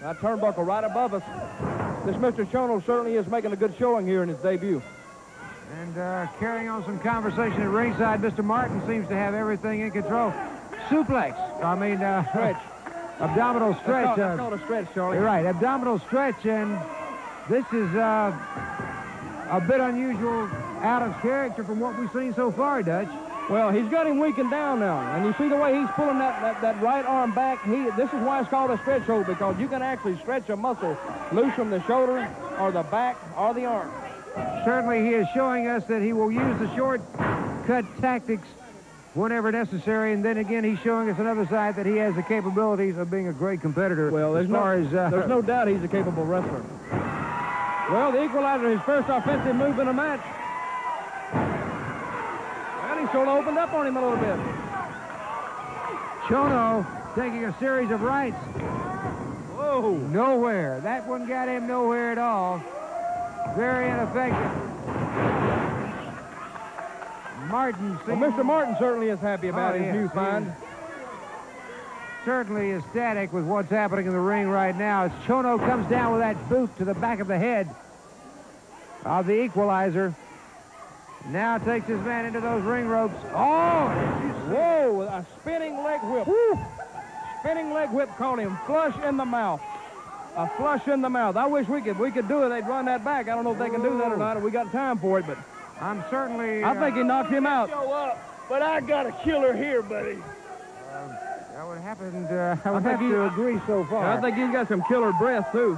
That turnbuckle right above us. This Mr. Chono certainly is making a good showing here in his debut. And carrying on some conversation at ringside, Mr. Martin seems to have everything in control. Suplex. I mean, stretch. Abdominal stretch. That's called a stretch, Charlie. You're right, abdominal stretch, and this is a bit unusual, out of character from what we've seen so far, Dutch. Well, he's got him weakened down now, and you see the way he's pulling that right arm back. This is why it's called a stretch hold, because you can actually stretch a muscle loose from the shoulder or the back or the arm. Certainly, he is showing us that he will use the shortcut tactics whenever necessary, and then again, he's showing us another side that he has the capabilities of being a great competitor. Well, there's no doubt he's a capable wrestler. Well, the equalizer, his first offensive move in the match. Well, he sort of opened up on him a little bit. Chono taking a series of rights. Whoa. Nowhere. That one got him nowhere at all. Very ineffective. Martin. Well, Mr. Martin certainly is happy about his new find. Certainly ecstatic with what's happening in the ring right now as Chono comes down with that boot to the back of the head of the equalizer. Now takes his man into those ring ropes. Oh! Whoa! A spinning leg whip. Woo. Spinning leg whip caught him flush in the mouth. A flush in the mouth. I wish we could do it. They'd run that back. I don't know if they can do that or not. We got time for it, but I'm certainly. I think he knocked him out. Show up, but I got a killer here, buddy. That would happen. I would have to agree so far. I think he's got some killer breath too.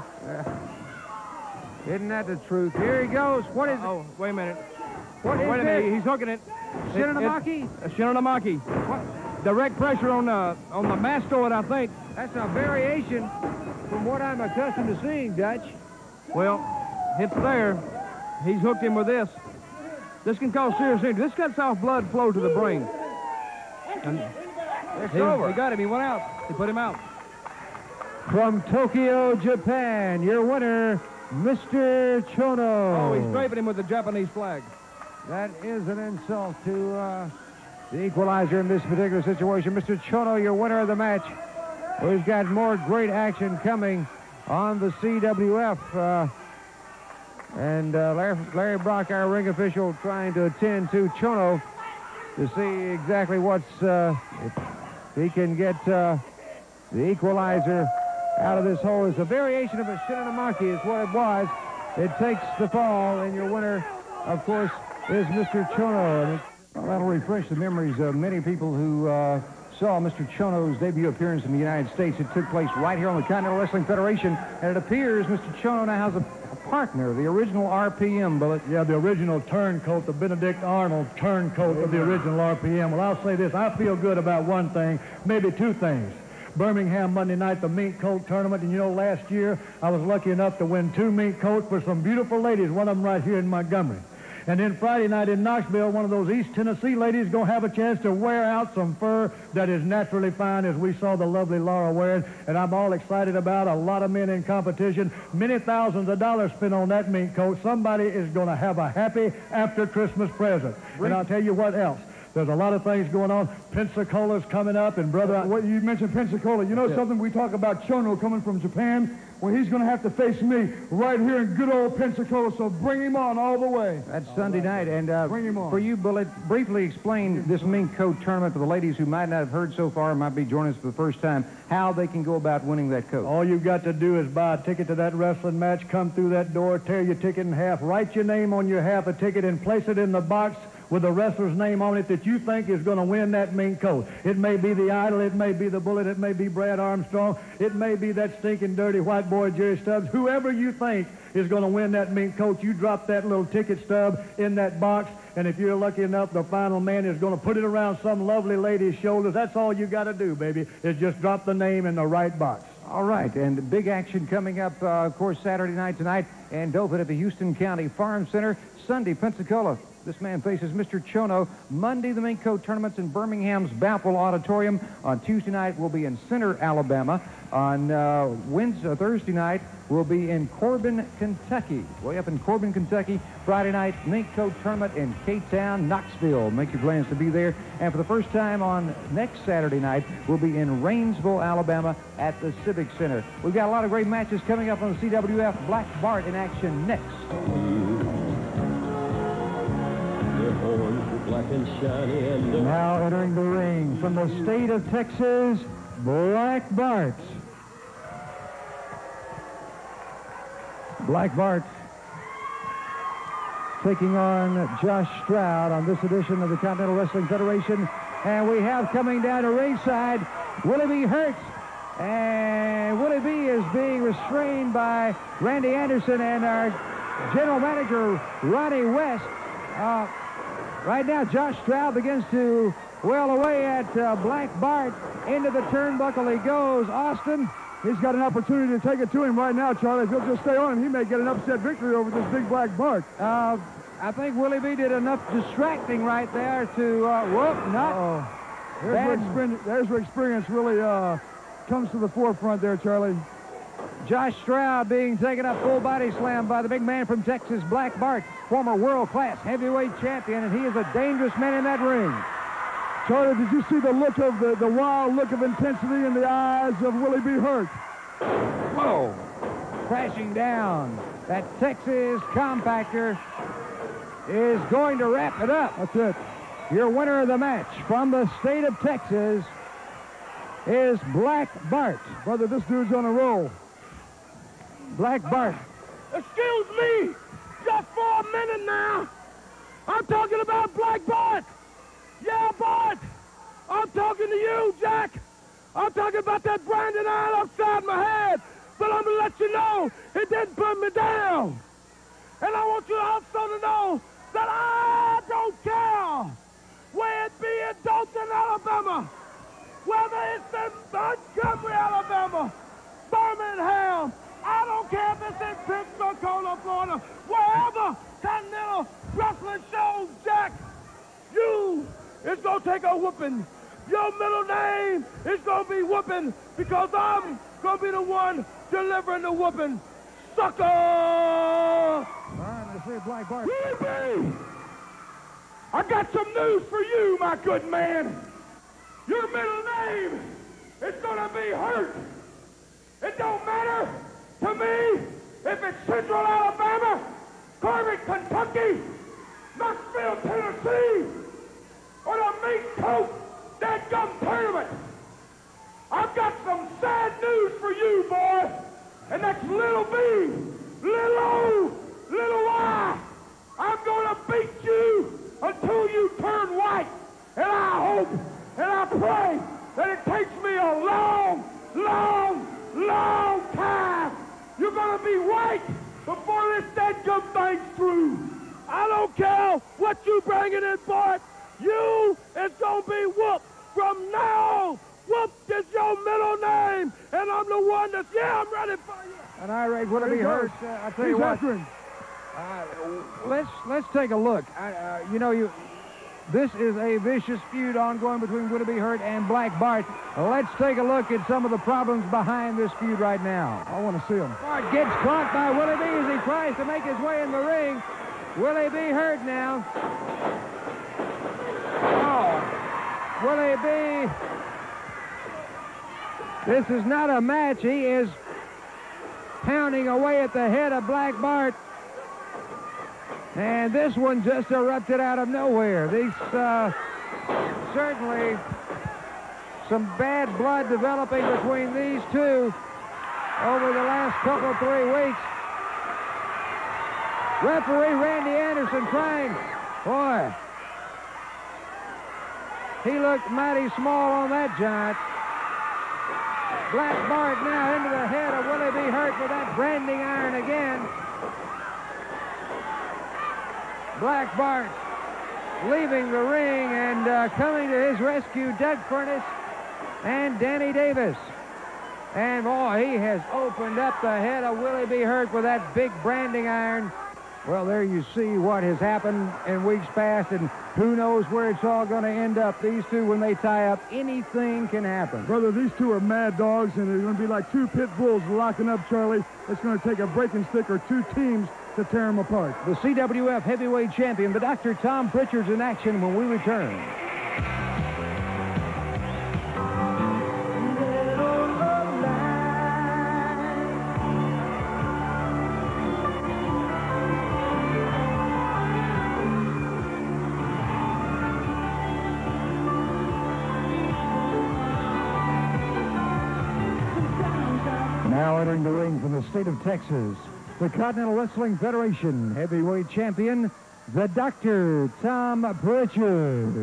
Isn't that the truth? Here he goes. What is it? Oh, wait a minute. Wait a minute. He's hooking it. Shinonamaki? A Shinonamaki. What? Direct pressure on the mastoid, I think. That's a variation from what I'm accustomed to seeing, Dutch. Well, it's there. He's hooked him with this. This can cause serious injury. This cuts off blood flow to the brain. And it's over. He got him. He went out. He put him out. From Tokyo, Japan, your winner, Mr. Chono. Oh, he's draping him with the Japanese flag. That is an insult to the equalizer in this particular situation. Mr. Chono, your winner of the match. We've got more great action coming on the CWF. And Larry Brock, our ring official, trying to attend to Chono to see exactly what's, if he can get the equalizer out of this hole. It's a variation of a Shinonamaki is what it was. It takes the fall, and your winner, of course, is Mr. Chono. Well, that'll refresh the memories of many people who saw Mr. Chono's debut appearance in the United States. It took place right here on the Continental Wrestling Federation, and it appears Mr. Chono now has a partner, the original RPM bullet. Yeah, the original turncoat, the Benedict Arnold turncoat of the original RPM. Well, I'll say this. I feel good about one thing, maybe two things. Birmingham Monday night, the mink coat tournament. And, you know, last year I was lucky enough to win 2 mink coats for some beautiful ladies, one of them right here in Montgomery. And then Friday night in Knoxville, one of those East Tennessee ladies going to have a chance to wear out some fur that is naturally fine, as we saw the lovely Laura wearing. And I'm all excited about a lot of men in competition. Many thousands of dollars spent on that mink coat. Somebody is going to have a happy after Christmas present. And I'll tell you what else. There's a lot of things going on. Pensacola's coming up, and brother... What you mentioned Pensacola. You know something? We talk about Chono coming from Japan. Well, he's going to have to face me right here in good old Pensacola, so bring him on all the way. That's Sunday night, and bring him on. For you, Bullet, briefly explain this mink coat tournament for the ladies who might not have heard so far, might be joining us for the first time, how they can go about winning that coat. All you've got to do is buy a ticket to that wrestling match, come through that door, tear your ticket in half, write your name on your half a ticket, and place it in the box with the wrestler's name on it that you think is going to win that mink coat. It may be the Idol, it may be the Bullet, it may be Brad Armstrong, it may be that stinking dirty white boy Jerry Stubbs. Whoever you think is going to win that mink coat, you drop that little ticket stub in that box, and if you're lucky enough, the final man is going to put it around some lovely lady's shoulders. That's all you got to do, baby, is just drop the name in the right box. All right, and big action coming up, of course, Saturday night tonight, and Dothan at the Houston County Farm Center. Sunday, Pensacola, This man faces Mr. Chono. Monday, the mink coat tournament's in Birmingham's Bountiful Auditorium. On Tuesday night, we'll be in Center, Alabama. On Thursday night, we'll be in Corbin, Kentucky. Way up in Corbin, Kentucky. Friday night, mink coat tournament in K-Town, Knoxville. Make your plans to be there. And for the first time on next Saturday night, we'll be in Rainsville, Alabama at the Civic Center. We've got a lot of great matches coming up on the CWF. Black Bart in action next. Black and shiny and now entering the ring from the state of Texas, Black Bart. Black Bart taking on Josh Stroud on this edition of the Continental Wrestling Federation. And we have coming down to ringside, Willie B. Hert. And Willie B. is being restrained by Randy Anderson and our general manager, Ronnie West. Right now, Josh Stroud begins to well away at Black Bart. Into the turnbuckle he goes. Austin. He's got an opportunity to take it to him right now, Charlie. If he'll just stay on him, he may get an upset victory over this big Black Bart. I think Willie B. did enough distracting right there to, There's where experience really comes to the forefront there, Charlie. Josh Stroud being taken up full body slam by the big man from Texas, Black Bart, former world-class heavyweight champion, and he is a dangerous man in that ring. Charlie, did you see the look of the wild look of intensity in the eyes of Willie B. Hert? Whoa! Crashing down. That Texas compactor is going to wrap it up. That's it. Your winner of the match from the state of Texas is Black Bart. Brother, this dude's on a roll. Black Bart. Excuse me, just for a minute now. I'm talking about Black Bart. Yeah, Bart. I'm talking to you, Jack. I'm talking about that branding iron upside my head. But I'm going to let you know it didn't put me down. And I want you also to know that I don't care where it be in Dothan, Alabama, whether it's in Montgomery, Alabama, Birmingham, I don't care if it's in Pensacola, Florida, wherever Continental Wrestling shows, Jack, you is going to take a whooping. Your middle name is going to be whooping because I'm going to be the one delivering the whooping. Sucker! All right, let's see Black Bart. Willie, I got some news for you, my good man. Your middle name is going to be Hert. It don't matter to me if it's Central Alabama, Corbin, Kentucky, Knoxville, Tennessee, or the meat coat that gum tournament. I've got some sad news for you, boy, and that's little B, little O, little Y. I'm going to beat you until you turn white, and I hope and I pray that it takes me a long, long, long time. You're going to be white before this dead-gum thing's through. I don't care what you bringing in, Bart. You is going to be whooped from now on. Whooped is your middle name, and I'm the one that's, I'm ready for you. And I rate Willie B. Hert. I tell you what, let's take a look. This is a vicious feud ongoing between Willie B. Hert and Black Bart. Let's take a look at some of the problems behind this feud right now. I want to see him. Bart gets caught by Willie B. as he tries to make his way in the ring. Willie B. Hert now. Oh, Willie B. This is not a match. He is pounding away at the head of Black Bart. And this one just erupted out of nowhere. These, certainly some bad blood developing between these two over the last couple, 3 weeks. Referee Randy Anderson trying. Boy, he looked mighty small on that giant. Black Bart now into the head of Willie B. Hert with that branding iron again. Black Bart leaving the ring and coming to his rescue, Doug Furnace and Danny Davis. And boy, he has opened up the head of Willie B. Hert with that big branding iron. Well, there you see what has happened in weeks past, and who knows where it's all going to end up. These two, when they tie up, anything can happen. Brother, these two are mad dogs, and they're going to be like two pit bulls locking up, Charlie. It's going to take a breaking stick or two teams to tear them apart. The CWF heavyweight champion, the Dr. Tom Prichard's in action when we return. Now entering the ring from the state of Texas, the Continental Wrestling Federation heavyweight champion, the Dr. Tom Prichard.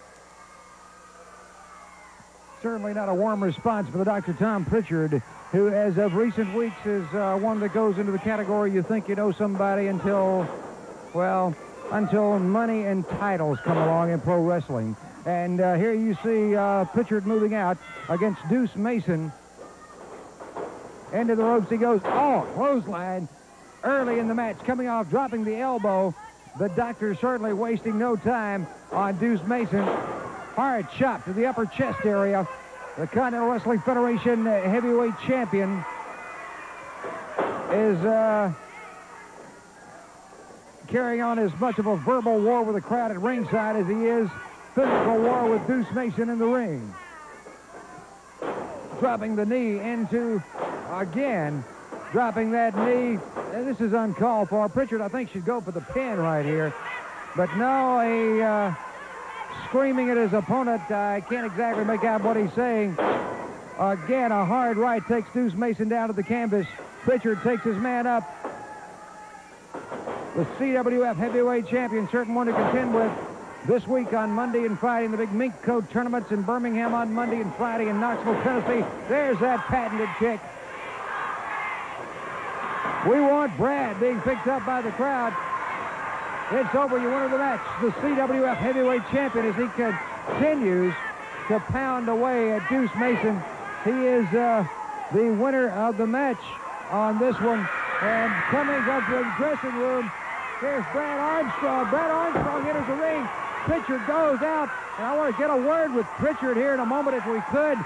Certainly not a warm response for the Dr. Tom Prichard, who, as of recent weeks, is one that goes into the category you think you know somebody until money and titles come along in pro wrestling. And here you see Prichard moving out against Deuce Mason. Into the ropes he goes. Oh, clothesline early in the match, coming off, dropping the elbow. The Doctor certainly wasting no time on Deuce Mason. Hard chop to the upper chest area. The Continental Wrestling Federation heavyweight champion is carrying on as much of a verbal war with the crowd at ringside as he is physical war with Deuce Mason in the ring. Dropping the knee into, again, dropping that knee. This is uncalled for. Prichard, I think, should go for the pin right here. But no, screaming at his opponent. I can't exactly make out what he's saying. Again, a hard right takes Deuce Mason down to the canvas. Prichard takes his man up. The CWF heavyweight champion, certain one to contend with this week on Monday and Friday in the big mink coat tournaments in Birmingham on Monday and Friday in Knoxville, Tennessee. There's that patented kick. We want Brad being picked up by the crowd. It's over. You winner of the match, the CWF heavyweight champion, as he continues to pound away at Deuce Mason. He is the winner of the match on this one. And coming up to the dressing room, here's Brad Armstrong. Brad Armstrong enters the ring. Prichard goes out, and I want to get a word with Prichard here in a moment if we could.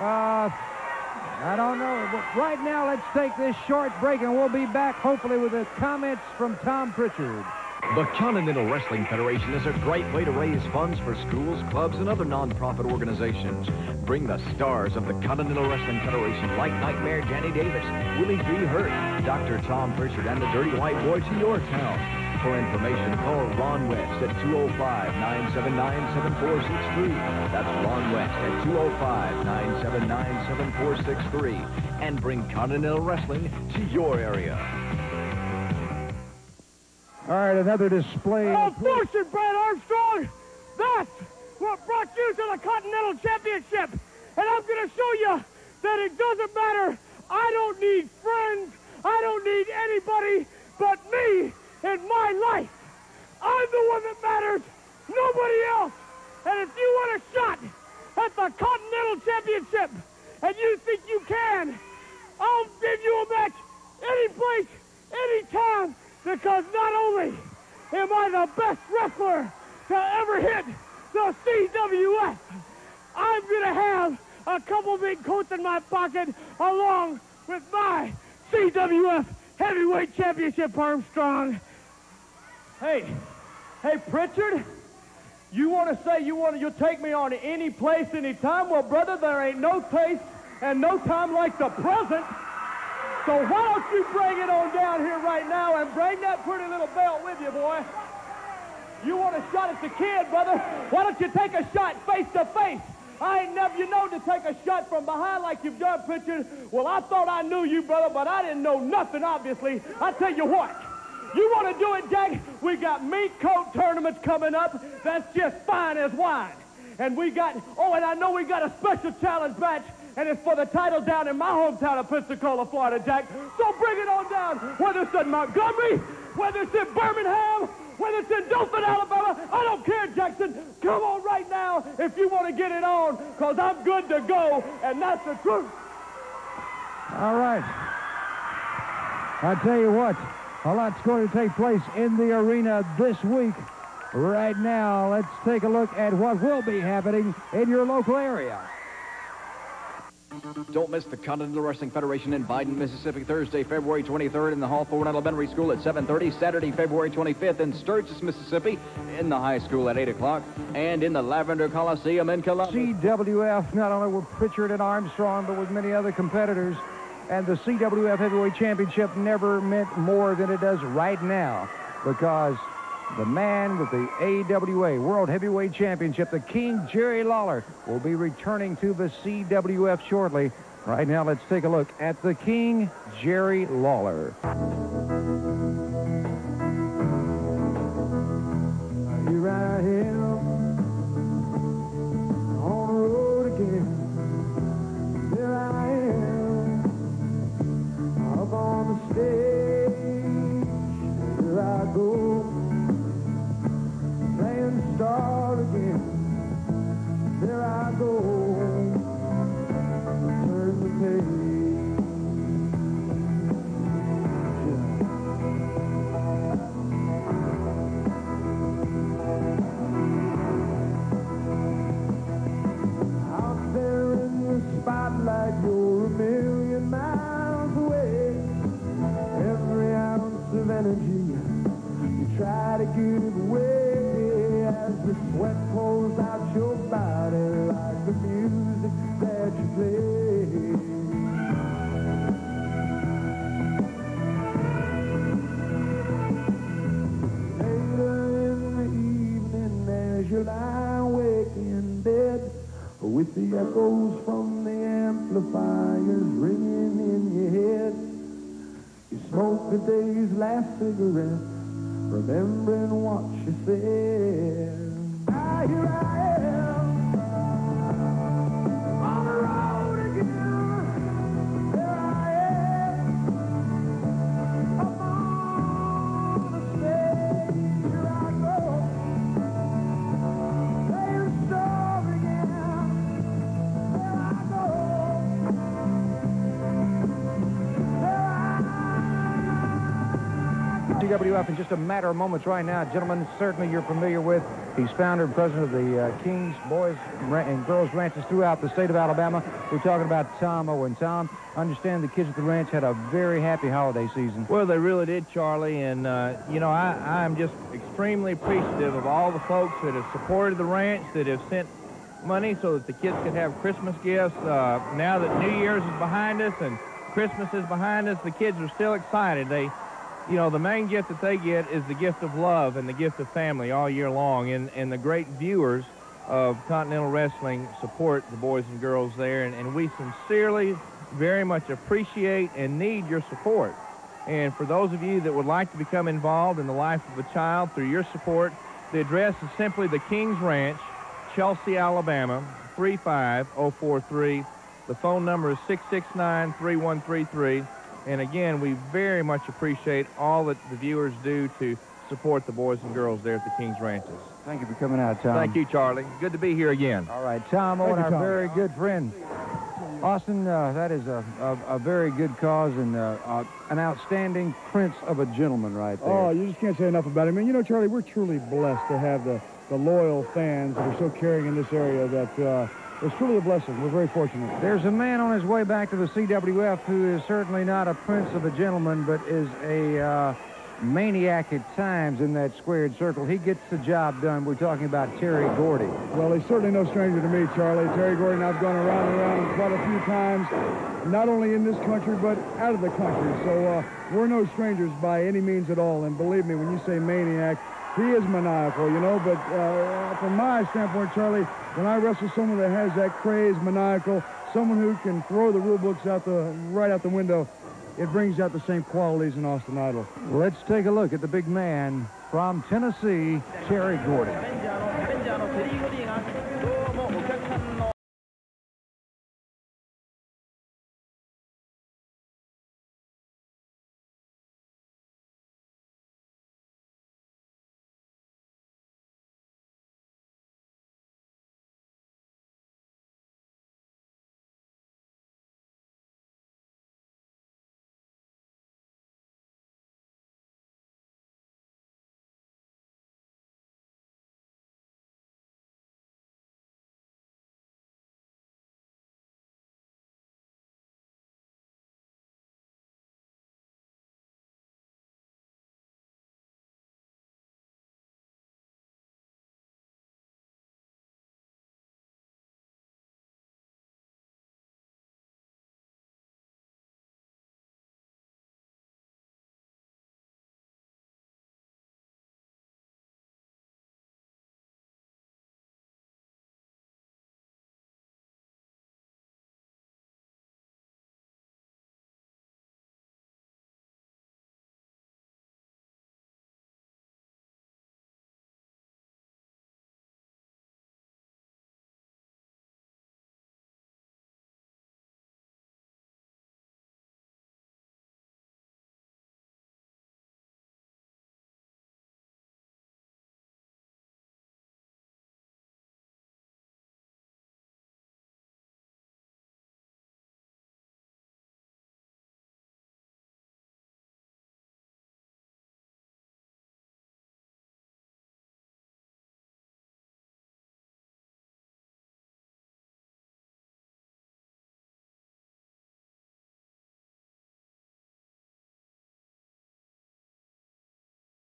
I don't know. But right now, let's take this short break, and we'll be back, hopefully, with the comments from Tom Prichard. The Continental Wrestling Federation is a great way to raise funds for schools, clubs, and other non-profit organizations. Bring the stars of the Continental Wrestling Federation, like Nightmare Danny Davis, Willie B. Hert, Dr. Tom Prichard, and the Dirty White Boy to your town. For information, call Ron West at 205-979-7463. That's Ron West at 205-979-7463. And bring Continental Wrestling to your area. All right, another display. Unfortunate, Brad Armstrong. That's what brought you to the Continental Championship. And I'm going to show you that it doesn't matter. I don't need friends. I don't need anybody but me in my life. I'm the one that matters, nobody else. And if you want a shot at the Continental Championship and you think you can, I'll give you a match any place, any time, because not only am I the best wrestler to ever hit the CWF, I'm going to have a couple big coats in my pocket along with my CWF Heavyweight Championship, Armstrong. Hey, Prichard, you want to say you'll take me on any place, any time? Well, brother, there ain't no place and no time like the present. So why don't you bring it on down here right now and bring that pretty little belt with you, boy? You want a shot at the kid, brother? Why don't you take a shot face to face? I ain't never, to take a shot from behind like you've done, Prichard. Well, I thought I knew you, brother, but I didn't know nothing, obviously. I tell you what, you want to do it, Jack? We got meat coat tournaments coming up. That's just fine as wine. And we got, and I know we got a special challenge match, and it's for the title down in my hometown of Pensacola, Florida, Jack. So bring it on down, whether it's in Montgomery, whether it's in Birmingham, whether it's in Dothan, Alabama. I don't care, Jackson. Come on right now if you want to get it on, because I'm good to go, and that's the truth. All right. I tell you what, A lot's going to take place in the arena this week. Right now, let's take a look at what will be happening in your local area. Don't miss the Continental Wrestling Federation in Biden, Mississippi, Thursday, February 23rd in the Hawthorne Elementary School at 7:30, Saturday, February 25th in Sturgis, Mississippi in the high school at 8 o'clock, and in the Lavender Coliseum in Columbus. CWF, not only with Prichard and Armstrong, but with many other competitors. And the CWF Heavyweight Championship never meant more than it does right now, because the man with the AWA World Heavyweight Championship, the King Jerry Lawler, will be returning to the CWF shortly. Right now, let's take a look at the King Jerry Lawler. Here I am on the road again. There I am up on the stage. Here I go. Start again. There I go. Turn the page. Out there in the spotlight, you're a million miles away. Every ounce of energy, you try to give away. As the sweat pours out your body like the music that you play. Later in the evening as you lie awake in bed, with the echoes from the amplifiers ringing in your head, you smoke the day's last cigarette, remembering what she said. Here I am on the road again. There I am up on the stage. Here I go, playing the story again. There I go. CWF in just a matter of moments right now. Gentlemen, certainly you're familiar with. He's founder and president of the Kings Boys and Girls Ranches throughout the state of Alabama. We're talking about Tom Owen. Tom, I understand the kids at the ranch had a very happy holiday season. Well, they really did, Charlie, and, you know, I'm just extremely appreciative of all the folks that have supported the ranch, that have sent money so that the kids could have Christmas gifts. Now that New Year's is behind us and Christmas is behind us, the kids are still excited. You know, the main gift that they get is the gift of love and the gift of family all year long. And the great viewers of Continental Wrestling support the boys and girls there. And we sincerely very much appreciate and need your support. And for those of you that would like to become involved in the life of a child through your support, the address is simply the Kings Ranch, Chelsea, Alabama, 35043. The phone number is 669-3133. And again, we very much appreciate all that the viewers do to support the boys and girls there at the Kings Ranches. Thank you for coming out, Tom. Thank you, Charlie. Good to be here again. All right, Tom Owen, our very good friend. Austin, that is a very good cause and an outstanding prince of a gentleman right there. Oh, you just can't say enough about him. And you know, Charlie, we're truly blessed to have the loyal fans that are so caring in this area that it's truly a blessing. We're very fortunate. There's a man on his way back to the CWF who is certainly not a prince of a gentleman, but is a maniac at times in that squared circle. He gets the job done. We're talking about Terry Gordy. Well, he's certainly no stranger to me, Charlie. Terry Gordy and I've gone around and around quite a few times, not only in this country, but out of the country. So we're no strangers by any means at all. And believe me, when you say maniac, he is maniacal, you know. But from my standpoint, Charlie, when I wrestle someone that has that craze, maniacal, someone who can throw the rule books right out the window, it brings out the same qualities in Austin Idol. Let's take a look at the big man from Tennessee, Terry Gordy.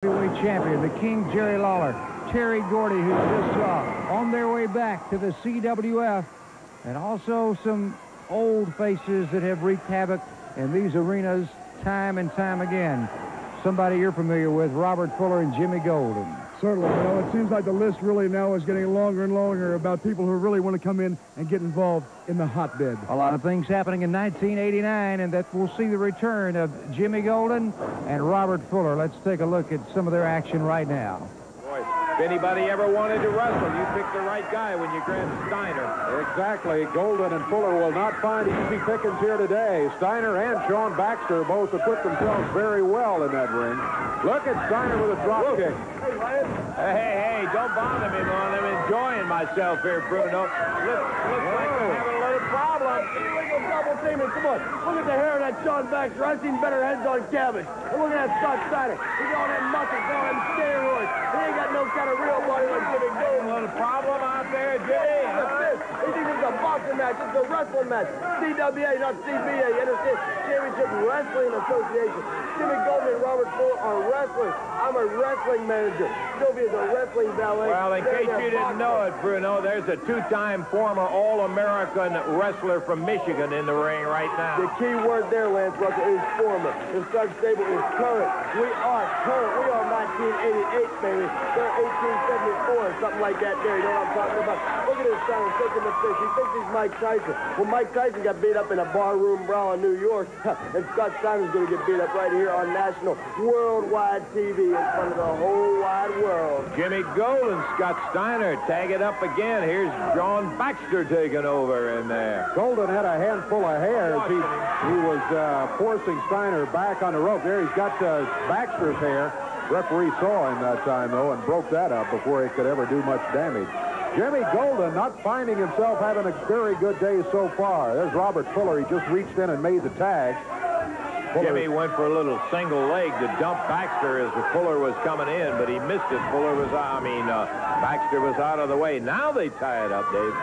heavyweight champion, the King Jerry Lawler, Terry Gordy, who just saw, on their way back to the CWF, and also some old faces that have wreaked havoc in these arenas time and time again. Somebody you're familiar with, Robert Fuller and Jimmy Golden. Certainly. You know, it seems like the list really now is getting longer and longer about people who really want to come in and get involved in the hotbed. A lot of things happening in 1989, and that we'll see the return of Jimmy Golden and Robert Fuller. Let's take a look at some of their action right now. Boy, if anybody ever wanted to wrestle, you picked the right guy when you grabbed Steiner. Exactly. Golden and Fuller will not find easy pickings here today. Steiner and Sean Baxter both acquit themselves very well in that ring. Look at Steiner with a drop kick. Hey, don't bother me, man. I'm enjoying myself here, Bruno. Looks like we're having a little problem. Illegal double teaming. Come on. Look at the hair of that Sean Baxter. I've seen better heads on cabbage. And look at that Scott Steiner. He's on that muscle, on them steroids. He ain't got no kind of real body like Jimmy Golden. A little problem out there, Jimmy. He thinks it's a boxing match. It's a wrestling match. CWA, not CBA. You understand? Championship Wrestling Association. Jimmy Golden and Robert Fuller are wrestlers. I'm a wrestling manager. Sylvia's a wrestling ballet. Well, in case you didn't know it, Bruno, there's a two-time former All-American wrestler from Michigan in the ring right now. The key word there, Lance Russell, is former. The Stubbs stable is current. We are current. We are 1988, baby. They're 1874 or something like that there. You know what I'm talking about? Look at this guy taking the fish. He thinks he's Mike Tyson. Well, Mike Tyson got beat up in a barroom brawl in New York, and Scott Steiner's going to get beat up right here on national worldwide TV in front of the whole wide world. Jimmy Golden, Scott Steiner, tag it up again. Here's Sean Baxter taking over in there. Golden had a handful of hairs. He was forcing Steiner back on the rope. There he's got Baxter's hair. Referee saw him that time, though, and broke that up before he could ever do much damage. Jimmy Golden not finding himself having a very good day so far. There's Robert Fuller. He just reached in and made the tag. Fuller. Jimmy went for a little single leg to dump Baxter as the Fuller was coming in, but he missed it. Baxter was out of the way. Now they tie it up, Dave.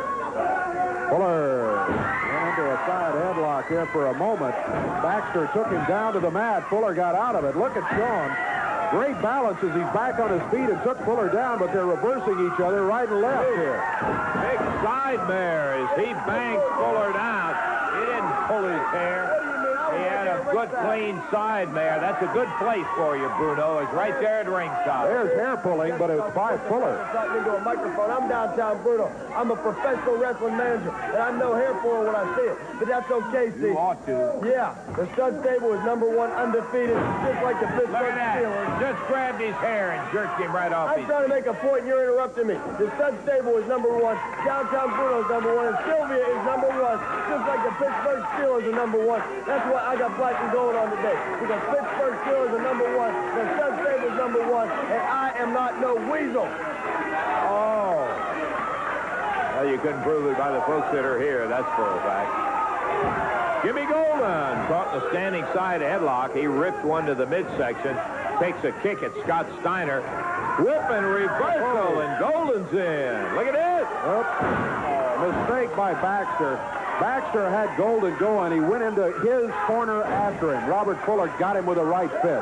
Fuller into a side headlock here for a moment. Baxter took him down to the mat. Fuller got out of it. Look at Sean. Great balance as he's back on his feet and took Fuller down, but they're reversing each other right and left here. Big side mare as he bangs Fuller down. He didn't pull his hair. He had a good, clean side mare. That's a good place for you, Bruno. It's right there at ringside. There's hair pulling, but it's by Fuller. Into a microphone. I'm downtown Bruno. I'm a professional wrestling manager, and I know hair pulling when I see it. But that's okay, Steve. You ought to. Yeah, the stud stable is #1 undefeated, just like the Pittsburgh Look at that. Steelers. Just grabbed his hair and jerked him right off. I'm trying to make a point, and you're interrupting me. The stud stable is #1. Downtown Bruno's #1, and Sylvia is #1, just like the Pittsburgh Steelers are #1. That's why I got black and gold on today. Because Pittsburgh Steelers are #1, the stud stable is #1, and I am not no weasel. Oh. Well, you couldn't prove it by the folks that are here. That's for a fact. Jimmy Golden caught in the standing side headlock. He ripped one to the midsection. Takes a kick at Scott Steiner. Whip and reversal, and Golden's in. Look at it. Mistake by Baxter. Baxter had Golden going. He went into his corner after him. Robert Fuller got him with a right fist.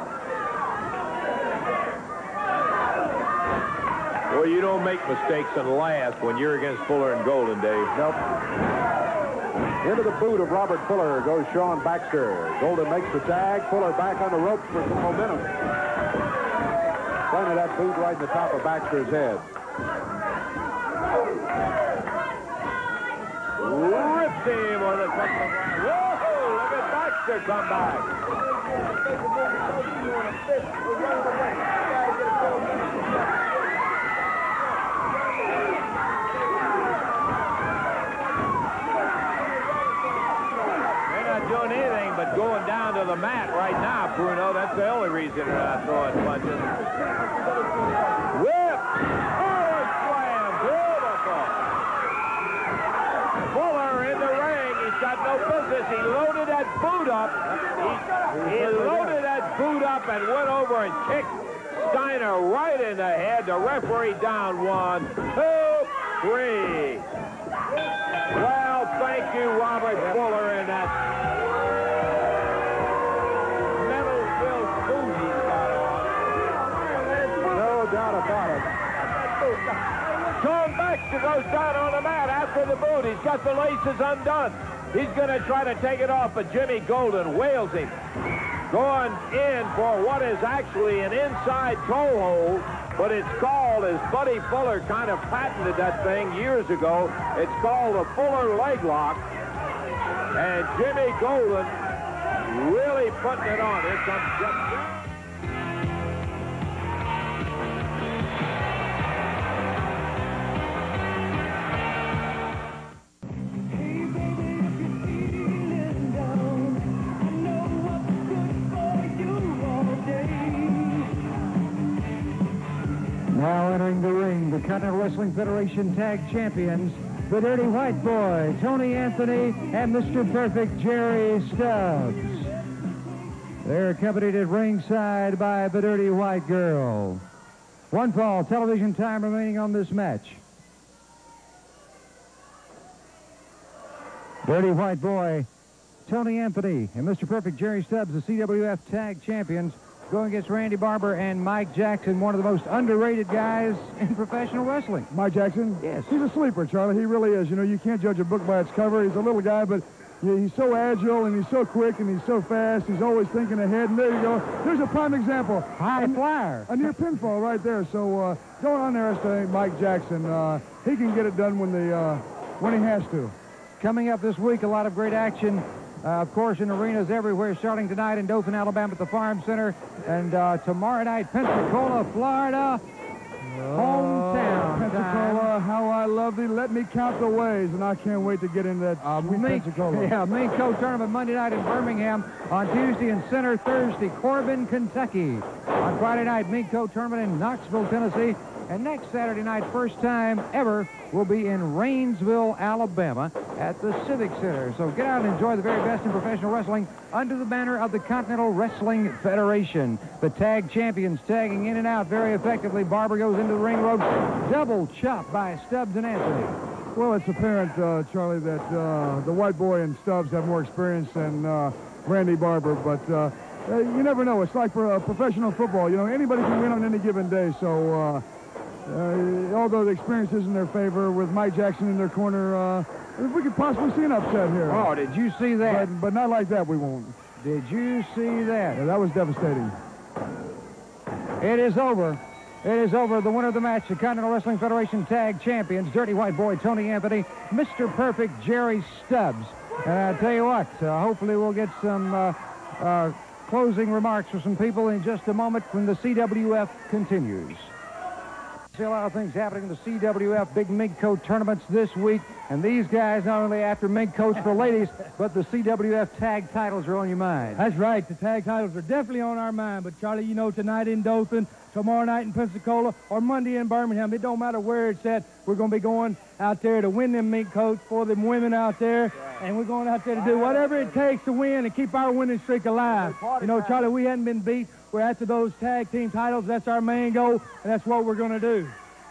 Well, you don't make mistakes and laugh when you're against Fuller and Golden, Dave. Nope. Into the boot of Robert Fuller goes Sean Baxter. Golden makes the tag. Fuller back on the ropes for some momentum. Pointed that boot right in the top of Baxter's head. Ripped him on the top of the ground. Whoa! Look at Baxter come back. Doing anything but going down to the mat right now, Bruno. That's the only reason they're not throwing punches. Whip! Power slam! Beautiful! Fuller in the ring. He's got no business. He loaded that boot up. He loaded that boot up and went over and kicked Steiner right in the head. The referee down 1, 2, 3. Well, thank you, Robert Fuller, in that metal-filled boot he's got on. Baxter goes down on the mat after the boot. He's got the laces undone. He's going to try to take it off, but Jimmy Golden wails him. Going in for what is actually an inside toe hold, but it's called, as Buddy Fuller kind of patented that thing years ago, it's called a Fuller leg lock. And Jimmy Golden really putting it on. Here comes Jeff. Now entering the ring, the Continental Wrestling Federation Tag Champions, the Dirty White Boy, Tony Anthony, and Mr. Perfect, Jerry Stubbs. They're accompanied at ringside by the Dirty White Girl. One fall, television time remaining on this match. Dirty White Boy, Tony Anthony, and Mr. Perfect, Jerry Stubbs, the CWF Tag Champions, going against Randy Barber and Mike Jackson, one of the most underrated guys in professional wrestling. Mike Jackson? Yes. He's a sleeper, Charlie. He really is. You know, you can't judge a book by its cover. He's a little guy, but he's so agile, and he's so quick, and he's so fast. He's always thinking ahead, and there you go. There's a prime example. High flyer. A near pinfall right there. So don't underestimate Mike Jackson. He can get it done when he has to. Coming up this week, a lot of great action. Of course, in arenas everywhere, starting tonight in Dothan, Alabama at the Farm Center, and tomorrow night, Pensacola, Florida, hometown. Pensacola, how I love thee. Let me count the ways, and I can't wait to get into that Pensacola. Yeah, Main Coat Tournament Monday night in Birmingham, on Tuesday in Center, Thursday, Corbin, Kentucky. On Friday night, Main Coat Tournament in Knoxville, Tennessee. And next Saturday night, first time ever, will be in Rainsville, Alabama at the Civic Center. So get out and enjoy the very best in professional wrestling under the banner of the Continental Wrestling Federation. The tag champions tagging in and out very effectively. Barber goes into the ring rope. Double chop by Stubbs and Anthony. Well, it's apparent, Charlie, that the White Boy and Stubbs have more experience than Randy Barber, but you never know. It's like for professional football. You know, anybody can win on any given day, so... although the experience is in their favor, with Mike Jackson in their corner, we could possibly see an upset here. Oh, did you see that? But not like that, we won't. Did you see that? Yeah, that was devastating. It is over. It is over. The winner of the match, the Continental Wrestling Federation Tag Champions, Dirty White Boy Tony Anthony, Mr. Perfect Jerry Stubbs. And I'll tell you what, hopefully we'll get some closing remarks from some people in just a moment when the CWF continues. See a lot of things happening in the CWF Big Mink Coat tournaments this week. And these guys, not only after mink coats for ladies, but the CWF tag titles are on your mind. That's right. The tag titles are definitely on our mind. But, Charlie, you know, tonight in Dothan, tomorrow night in Pensacola, or Monday in Birmingham, it don't matter where it's at. We're going to be going out there to win them mink coats for them women out there. And we're going out there to do whatever it takes to win and keep our winning streak alive. You know, Charlie, we hadn't been beat. We're after those tag team titles. That's our main goal, and that's what we're going to do.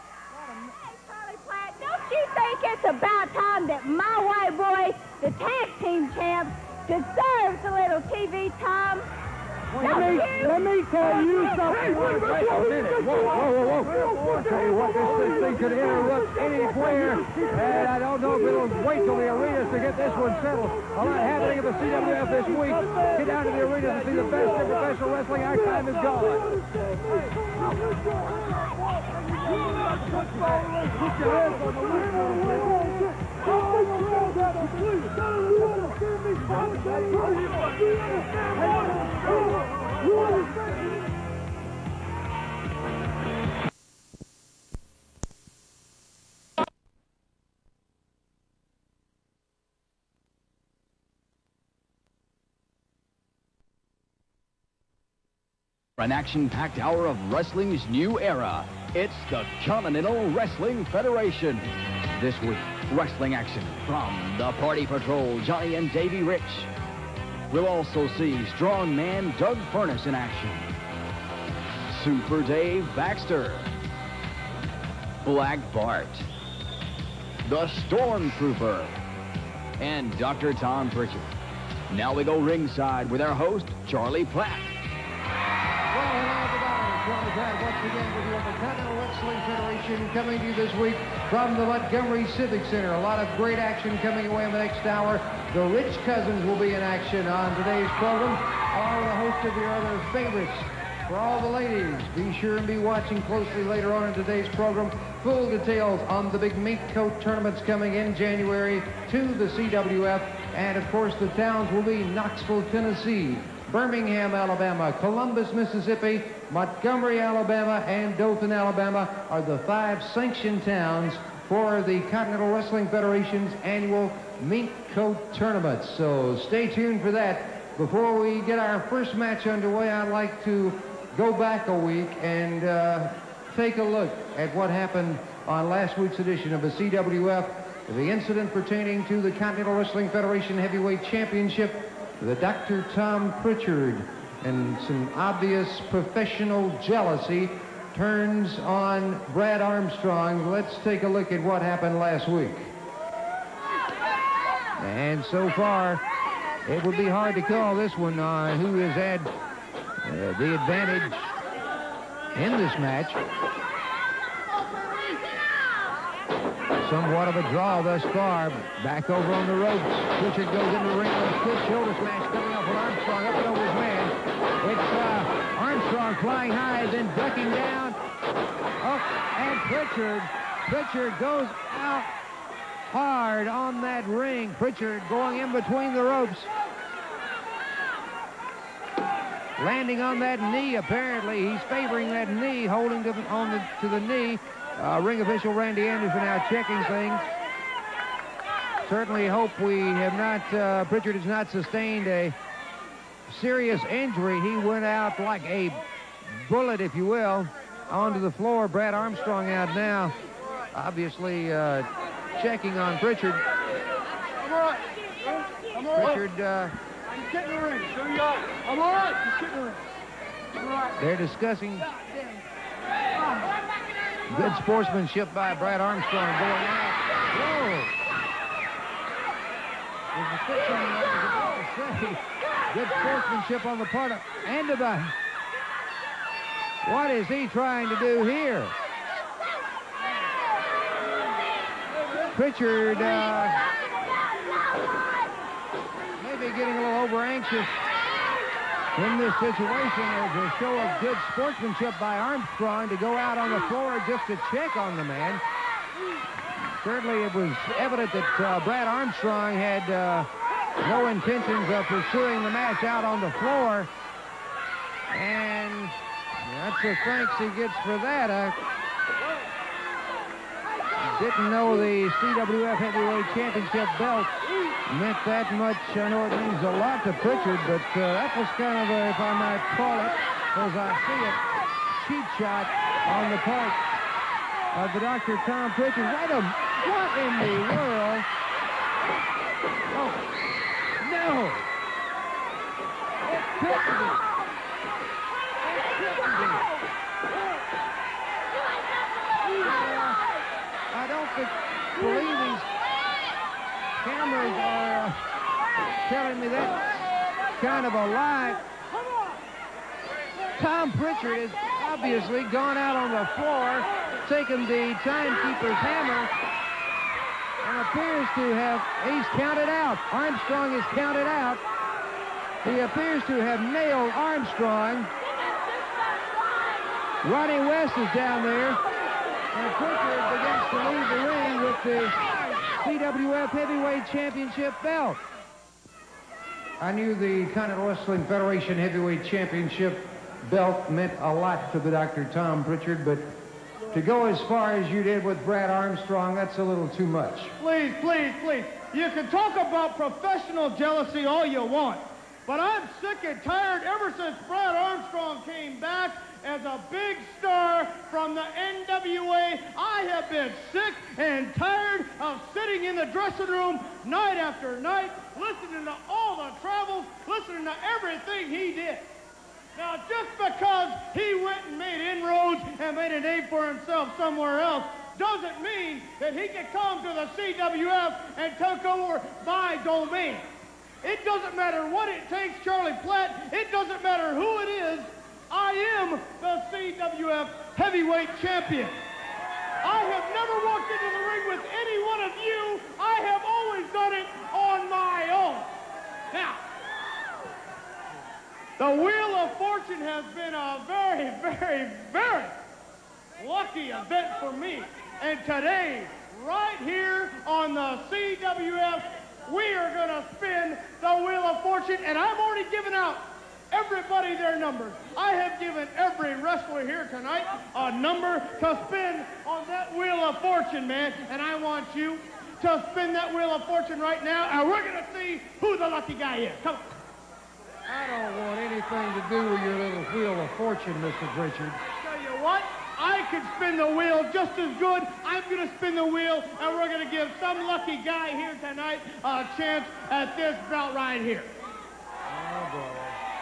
Don't you think it's about time that my White Boy, the tag team champs, deserves a little TV time? Let me tell you something. Wait a minute. Whoa. I'll tell you what, this thing could interrupt anywhere. And I don't know if it'll wait till the arenas to get this one settled. A lot happening at the CWF this week. Get down to the arenas and see the best in professional wrestling. Our time is gone. Put your hands on the wheel. An action-packed hour of wrestling's new era. It's the Continental Wrestling Federation. This week, wrestling action from the Party Patrol, Johnny and Davey Rich. We'll also see strongman Doug Furnace in action. Super Dave Baxter. Black Bart. The Stormtrooper. And Dr. Tom Prichard. Now we go ringside with our host, Charlie Platt. Well, hello, everybody. Prichard once again with you on the Continental Wrestling Federation, coming to you this week from the Montgomery Civic Center. A lot of great action coming away in the next hour. The Rich Cousins will be in action on today's program, along with a host of your other favorites. For all the ladies, be sure and be watching closely later on in today's program. Full details on the big mink coat tournaments coming in January to the CWF. And, of course, the towns will be Knoxville, Tennessee, Birmingham, Alabama, Columbus, Mississippi, Montgomery, Alabama, and Dothan, Alabama are the 5 sanctioned towns for the Continental Wrestling Federation's annual mink coat tournament. So stay tuned for that. Before we get our first match underway, I'd like to go back a week and take a look at what happened on last week's edition of the CWF, the incident pertaining to the Continental Wrestling Federation Heavyweight Championship, the Dr. Tom Prichard, and some obvious professional jealousy turns on Brad Armstrong. Let's take a look at what happened last week. And so far, it would be hard to call this one who has had the advantage in this match. Somewhat of a draw thus far. Back over on the ropes. Prichard goes into the ring with a split shoulder smash coming up with Armstrong up and over his man. It's Armstrong flying high, then ducking down. Oh, and Prichard goes out hard on that ring. Prichard going in between the ropes. Landing on that knee, apparently. He's favoring that knee, holding to the knee. Ring official Randy Anderson now checking things. Certainly hope we have not, Prichard has not sustained a serious injury. He went out like a bullet, if you will, onto the floor. Brad Armstrong out now, obviously checking on Prichard. I'm all right. I'm all right. Prichard, Just get in the ring. I'm all right. Just get in the ring. I'm all right. They're discussing good sportsmanship by Brad Armstrong going out. Whoa! Good sportsmanship on the part of Andabine. What is he trying to do here? Prichard maybe getting a little over-anxious in this situation. There's a show of good sportsmanship by Armstrong to go out on the floor just to check on the man. Certainly it was evident that Brad Armstrong had no intentions of pursuing the match out on the floor. And that's the thanks he gets for that. Didn't know the CWF Heavyweight Championship belt meant that much. I know it means a lot to Prichard, but that was kind of a, if I might call it, as I see it, cheap shot on the part of the Dr. Tom Prichard. What in the world? Oh, no! It couldn't be. It couldn't be. I don't believe these cameras are telling me that's kind of a lie. Tom Prichard has obviously gone out on the floor, taken the timekeeper's hammer, and appears to have, he's counted out. Armstrong is counted out. He appears to have nailed Armstrong. Ronnie West is down there. And Prichard begins to leave the ring with the CWF Heavyweight Championship belt. I knew the Continental Wrestling Federation Heavyweight Championship belt meant a lot to the Dr. Tom Prichard, but to go as far as you did with Brad Armstrong, that's a little too much. Please, please, please. You can talk about professional jealousy all you want, but I'm sick and tired ever since Brad Armstrong came back as a big star from the NWA. I have been sick and tired of sitting in the dressing room night after night, listening to all the travels, listening to everything he did. Now, just because he went and made inroads and made a name for himself somewhere else doesn't mean that he can come to the CWF and take over my domain. It doesn't matter what it takes, Charlie Platt. It doesn't matter who it is. I am the CWF heavyweight champion. I have never walked into the ring with any one of you. I have always done it on my own. Now, the Wheel of Fortune has been a very, very, very lucky event for me. And today, right here on the CWF, we are going to spin the Wheel of Fortune, and I've already given out everybody their numbers. I have given every wrestler here tonight a number to spin on that Wheel of Fortune, man, and I want you to spin that Wheel of Fortune right now, and we're going to see who the lucky guy is. Come on. I don't want anything to do with your little Wheel of Fortune, Mr. Prichard. Tell you what, I could spin the wheel just as good. I'm going to spin the wheel, and we're going to give some lucky guy here tonight a chance at this belt right here. Oh, boy.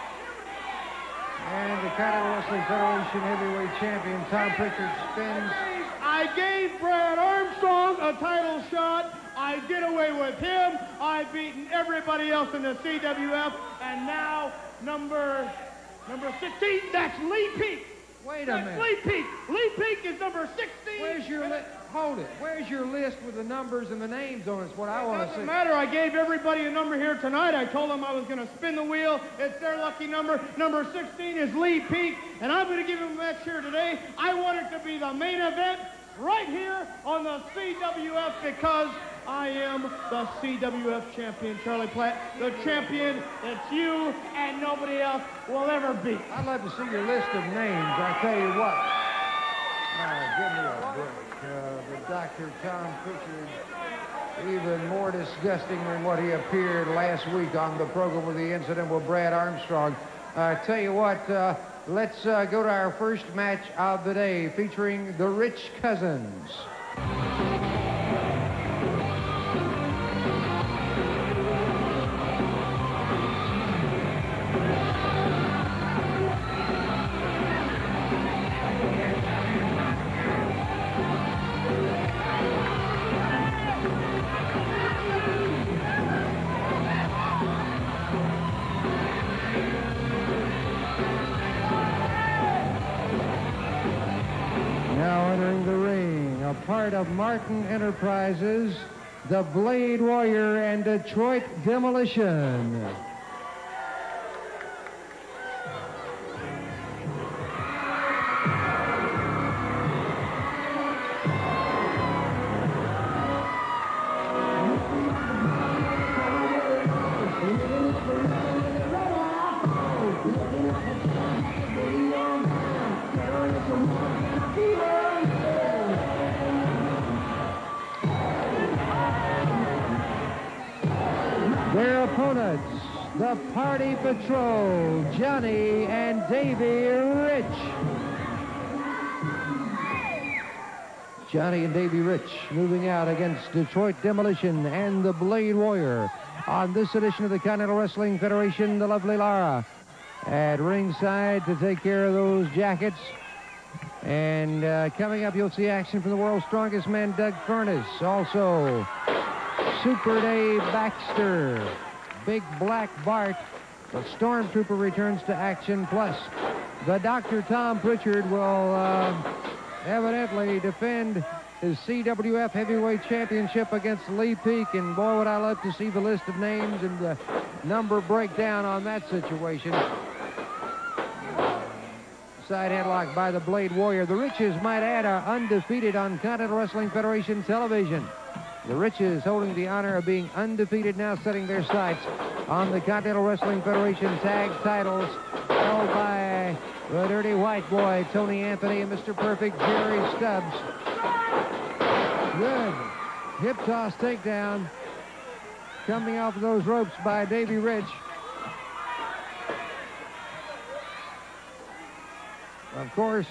And the Continental Wrestling Federation heavyweight champion, Tom Prichard, spins. I gave Brad Armstrong a title shot. I did away with him. I've beaten everybody else in the CWF. And now, number 16, that's Lee Peak. Wait a minute. Lee Peak. Lee Peak is number 16. Where's your list? Hold it. Where's your list with the numbers and the names on it? It's what I want to see. Doesn't matter. I gave everybody a number here tonight. I told them I was going to spin the wheel. It's their lucky number. Number 16 is Lee Peak, and I'm going to give him a match here today. I want it to be the main event right here on the CWF because I am the CWF champion, Charlie Platt, the champion that you and nobody else will ever beat. I'd love to see your list of names. I tell you what. Give me a break. The Dr. Tom Prichard, even more disgusting than what he appeared last week on the program with the incident with Brad Armstrong. I tell you what, let's go to our first match of the day featuring the Rich Cousins. Part of Martin Enterprises, the Blade Warrior, and Detroit Demolition. Their opponents, the Party Patrol, Johnny and Davey Rich. Johnny and Davey Rich moving out against Detroit Demolition and the Blade Warrior. On this edition of the Continental Wrestling Federation, the lovely Lara at ringside to take care of those jackets. And coming up, you'll see action from the world's strongest man, Doug Furness. Also, Super Dave Baxter, Big Black Bart, the Stormtrooper returns to action, plus the Dr. Tom Prichard will evidently defend his CWF Heavyweight Championship against Lee Peak, and boy, would I love to see the list of names and the number breakdown on that situation. Side headlock by the Blade Warrior. The Riches, might add, are undefeated on Continental Wrestling Federation television. The Riches holding the honor of being undefeated, now setting their sights on the Continental Wrestling Federation tag titles held by the Dirty White Boy, Tony Anthony, and Mr. Perfect, Jerry Stubbs. Good hip toss takedown coming off of those ropes by Davey Rich. Of course,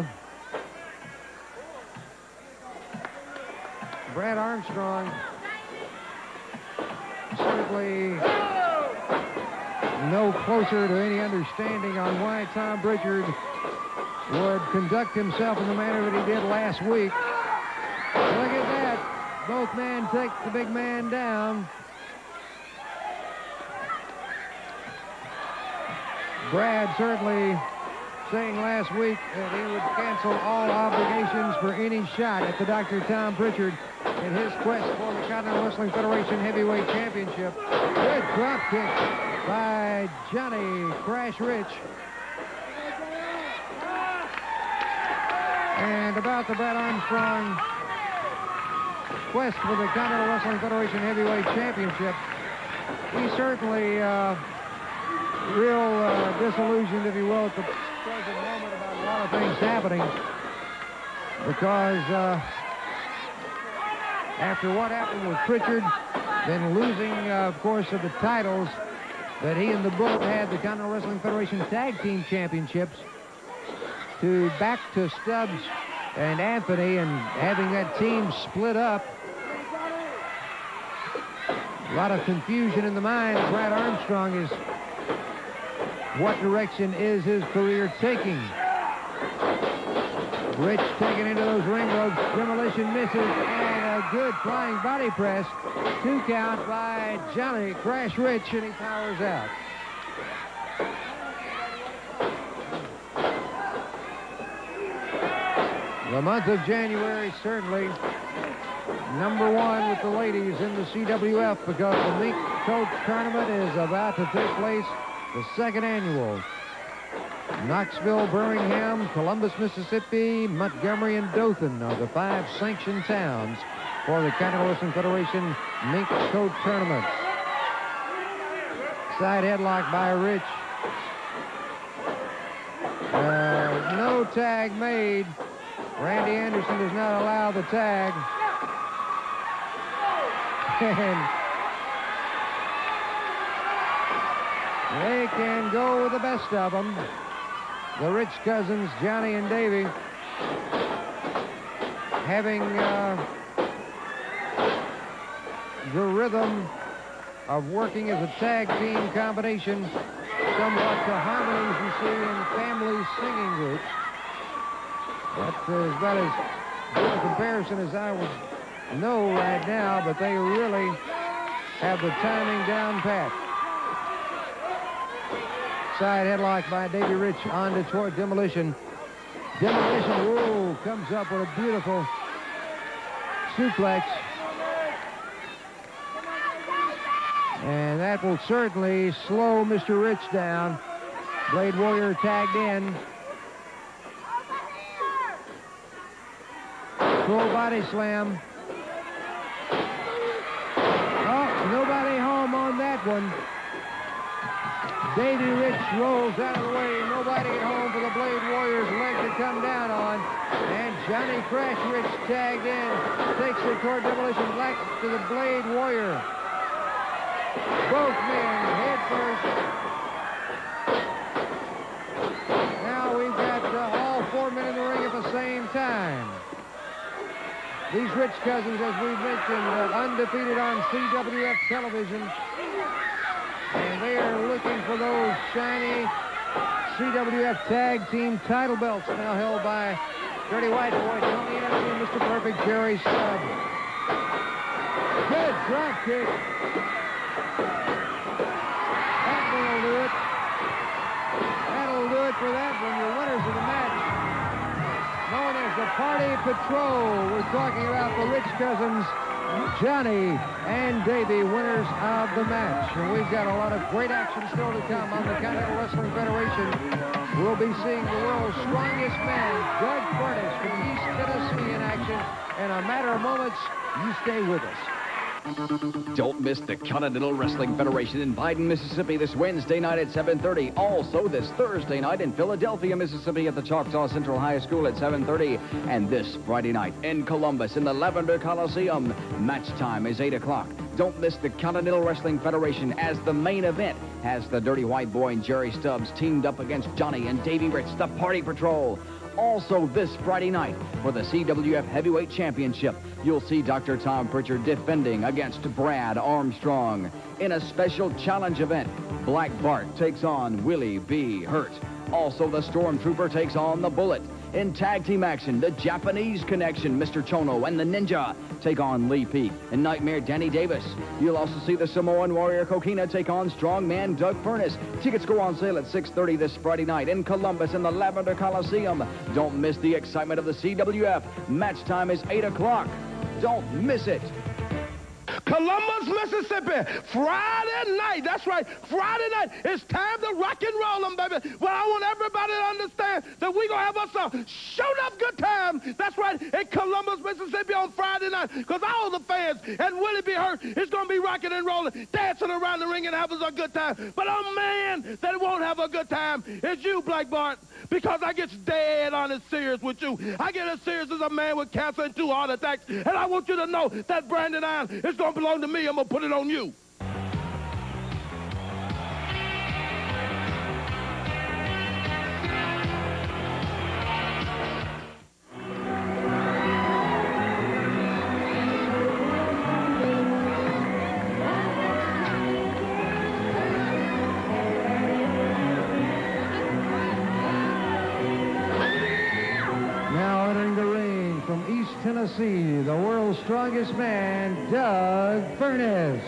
Brad Armstrong certainly no closer to any understanding on why Tom Prichard would conduct himself in the manner that he did last week. Look at that. Both men take the big man down. Brad certainly saying last week that he would cancel all obligations for any shot at the Dr. Tom Prichard in his quest for the Continental Wrestling Federation Heavyweight Championship. Good drop kick by Johnny Crash Rich. And about the Brad Armstrong quest for the Continental Wrestling Federation Heavyweight Championship, he's certainly real disillusioned, if you will, at the present moment about a lot of things happening, because after what happened with Prichard, then losing, of course, of the titles that he and the Bullet had, the Continental Wrestling Federation Tag Team Championships, to back to Stubbs and Anthony and having that team split up. A lot of confusion in the mind of Brad Armstrong is what direction is his career taking. Rich taken into those ring ropes. Demolition misses, and a good flying body press. 2 count by Johnny Crash Rich, and he powers out. The month of January certainly #1 with the ladies in the CWF, because the Mink Coat Tournament is about to take place, the 2nd annual. Knoxville, Birmingham, Columbus, Mississippi, Montgomery, and Dothan are the 5 sanctioned towns for the Continental Wrestling Federation Mink Coat Tournament. Side headlock by Rich. No tag made. Randy Anderson does not allow the tag. And they can go with the best of them. The Rich cousins, Johnny and Davey, having the rhythm of working as a tag team combination, somewhat to harmonies you see in family singing groups. That's about as good a comparison as I would know right now, but they really have the timing down pat. Side headlock by Davey Rich on toward Demolition. Demolition, ooh, comes up with a beautiful suplex. And that will certainly slow Mr. Rich down. Blade Warrior tagged in. Full body slam. Oh, nobody home on that one. Davey Rich rolls out of the way. Nobody at home for the Blade Warrior's leg to come down on. And Johnny Crash Rich tagged in. Takes it toward Demolition Black to the Blade Warrior. Both men head first. Now we've got all 4 men in the ring at the same time. These Rich cousins, as we've mentioned, are undefeated on CWF television. And they are looking for those shiny CWF Tag Team title belts, now held by Dirty White Boy, Tony Anderson, and Mr. Perfect, Jerry Stubbs. Good drop kick. That one will do it. That'll do it for that one. Your winners of the match, known as the Party Patrol. We're talking about the Rich cousins, Johnny and Davey, winners of the match. And we've got a lot of great action still to come on the Continental Wrestling Federation. We'll be seeing the world's strongest man, Doug Curtis from East Tennessee, in action. In a matter of moments, you stay with us. Don't miss the Continental Wrestling Federation in Biden, Mississippi this Wednesday night at 7:30. Also this Thursday night in Philadelphia, Mississippi at the Choctaw Central High School at 7:30. And this Friday night in Columbus in the Lavender Coliseum. Match time is 8 o'clock. Don't miss the Continental Wrestling Federation as the main event has the Dirty White Boy and Jerry Stubbs teamed up against Johnny and Davey Rich, the Party Patrol. Also this Friday night for the CWF Heavyweight Championship, you'll see Dr. Tom Prichard defending against Brad Armstrong. In a special challenge event, Black Bart takes on Willie B. Hert. Also, the Stormtrooper takes on the Bullet. In tag team action, the Japanese Connection, Mr. Chono and the Ninja, take on Lee Peak and Nightmare Danny Davis. You'll also see the Samoan Warrior Coquina take on strongman Doug Furnace. Tickets go on sale at 6:30 this Friday night in Columbus in the Lavender Coliseum. Don't miss the excitement of the CWF. Match time is 8 o'clock. Don't miss it. Columbus, Mississippi, Friday night. That's right, Friday night. It's time to rock and roll them, baby. Well, I want everybody to understand that we're going to have us a showed-up good time. That's right, in Columbus, Mississippi on Friday night, because all the fans and Willie be Hert is going to be rocking and rolling, dancing around the ring and having a good time. But a man that won't have a good time is you, Black Bart, because I get dead honest serious with you. I get as serious as a man with cancer and 2 heart attacks, and I want you to know that Brandon Iron is going to belong to me. I'm going to put it on you. Now entering the ring from East Tennessee, the world's strongest man, Doug Furnace.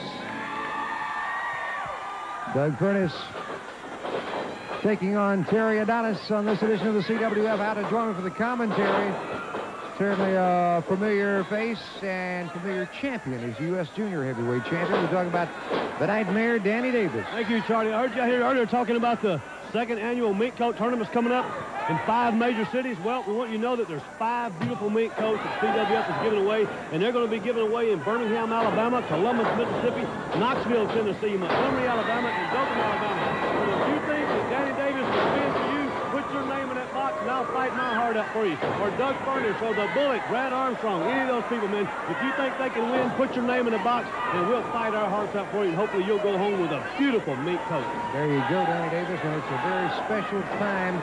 Doug Furnace taking on Terry Adonis on this edition of the CWF. Out to join him for the commentary. Certainly a familiar face and familiar champion. He's U.S. Junior Heavyweight Champion. We're talking about the Nightmare Danny Davis. Thank you, Charlie. I heard you here earlier talking about the 2nd annual mink coat tournaments coming up in 5 major cities. Well, we want you to know that there's 5 beautiful mink coats that CWF is giving away, and they're going to be given away in Birmingham, Alabama, Columbus, Mississippi, Knoxville, Tennessee, Montgomery, Alabama, and Dothan, Alabama. So if you think that Danny Davis will win for you, put your name in that box, and I'll fight my heart out for you. Or Doug Furnace, or the Bullet, Brad Armstrong, any of those people, man, if you think they can win, put your name in the box, and we'll fight our hearts out for you, and hopefully you'll go home with a beautiful mink coat. There you go, Danny Davis, and it's a very special time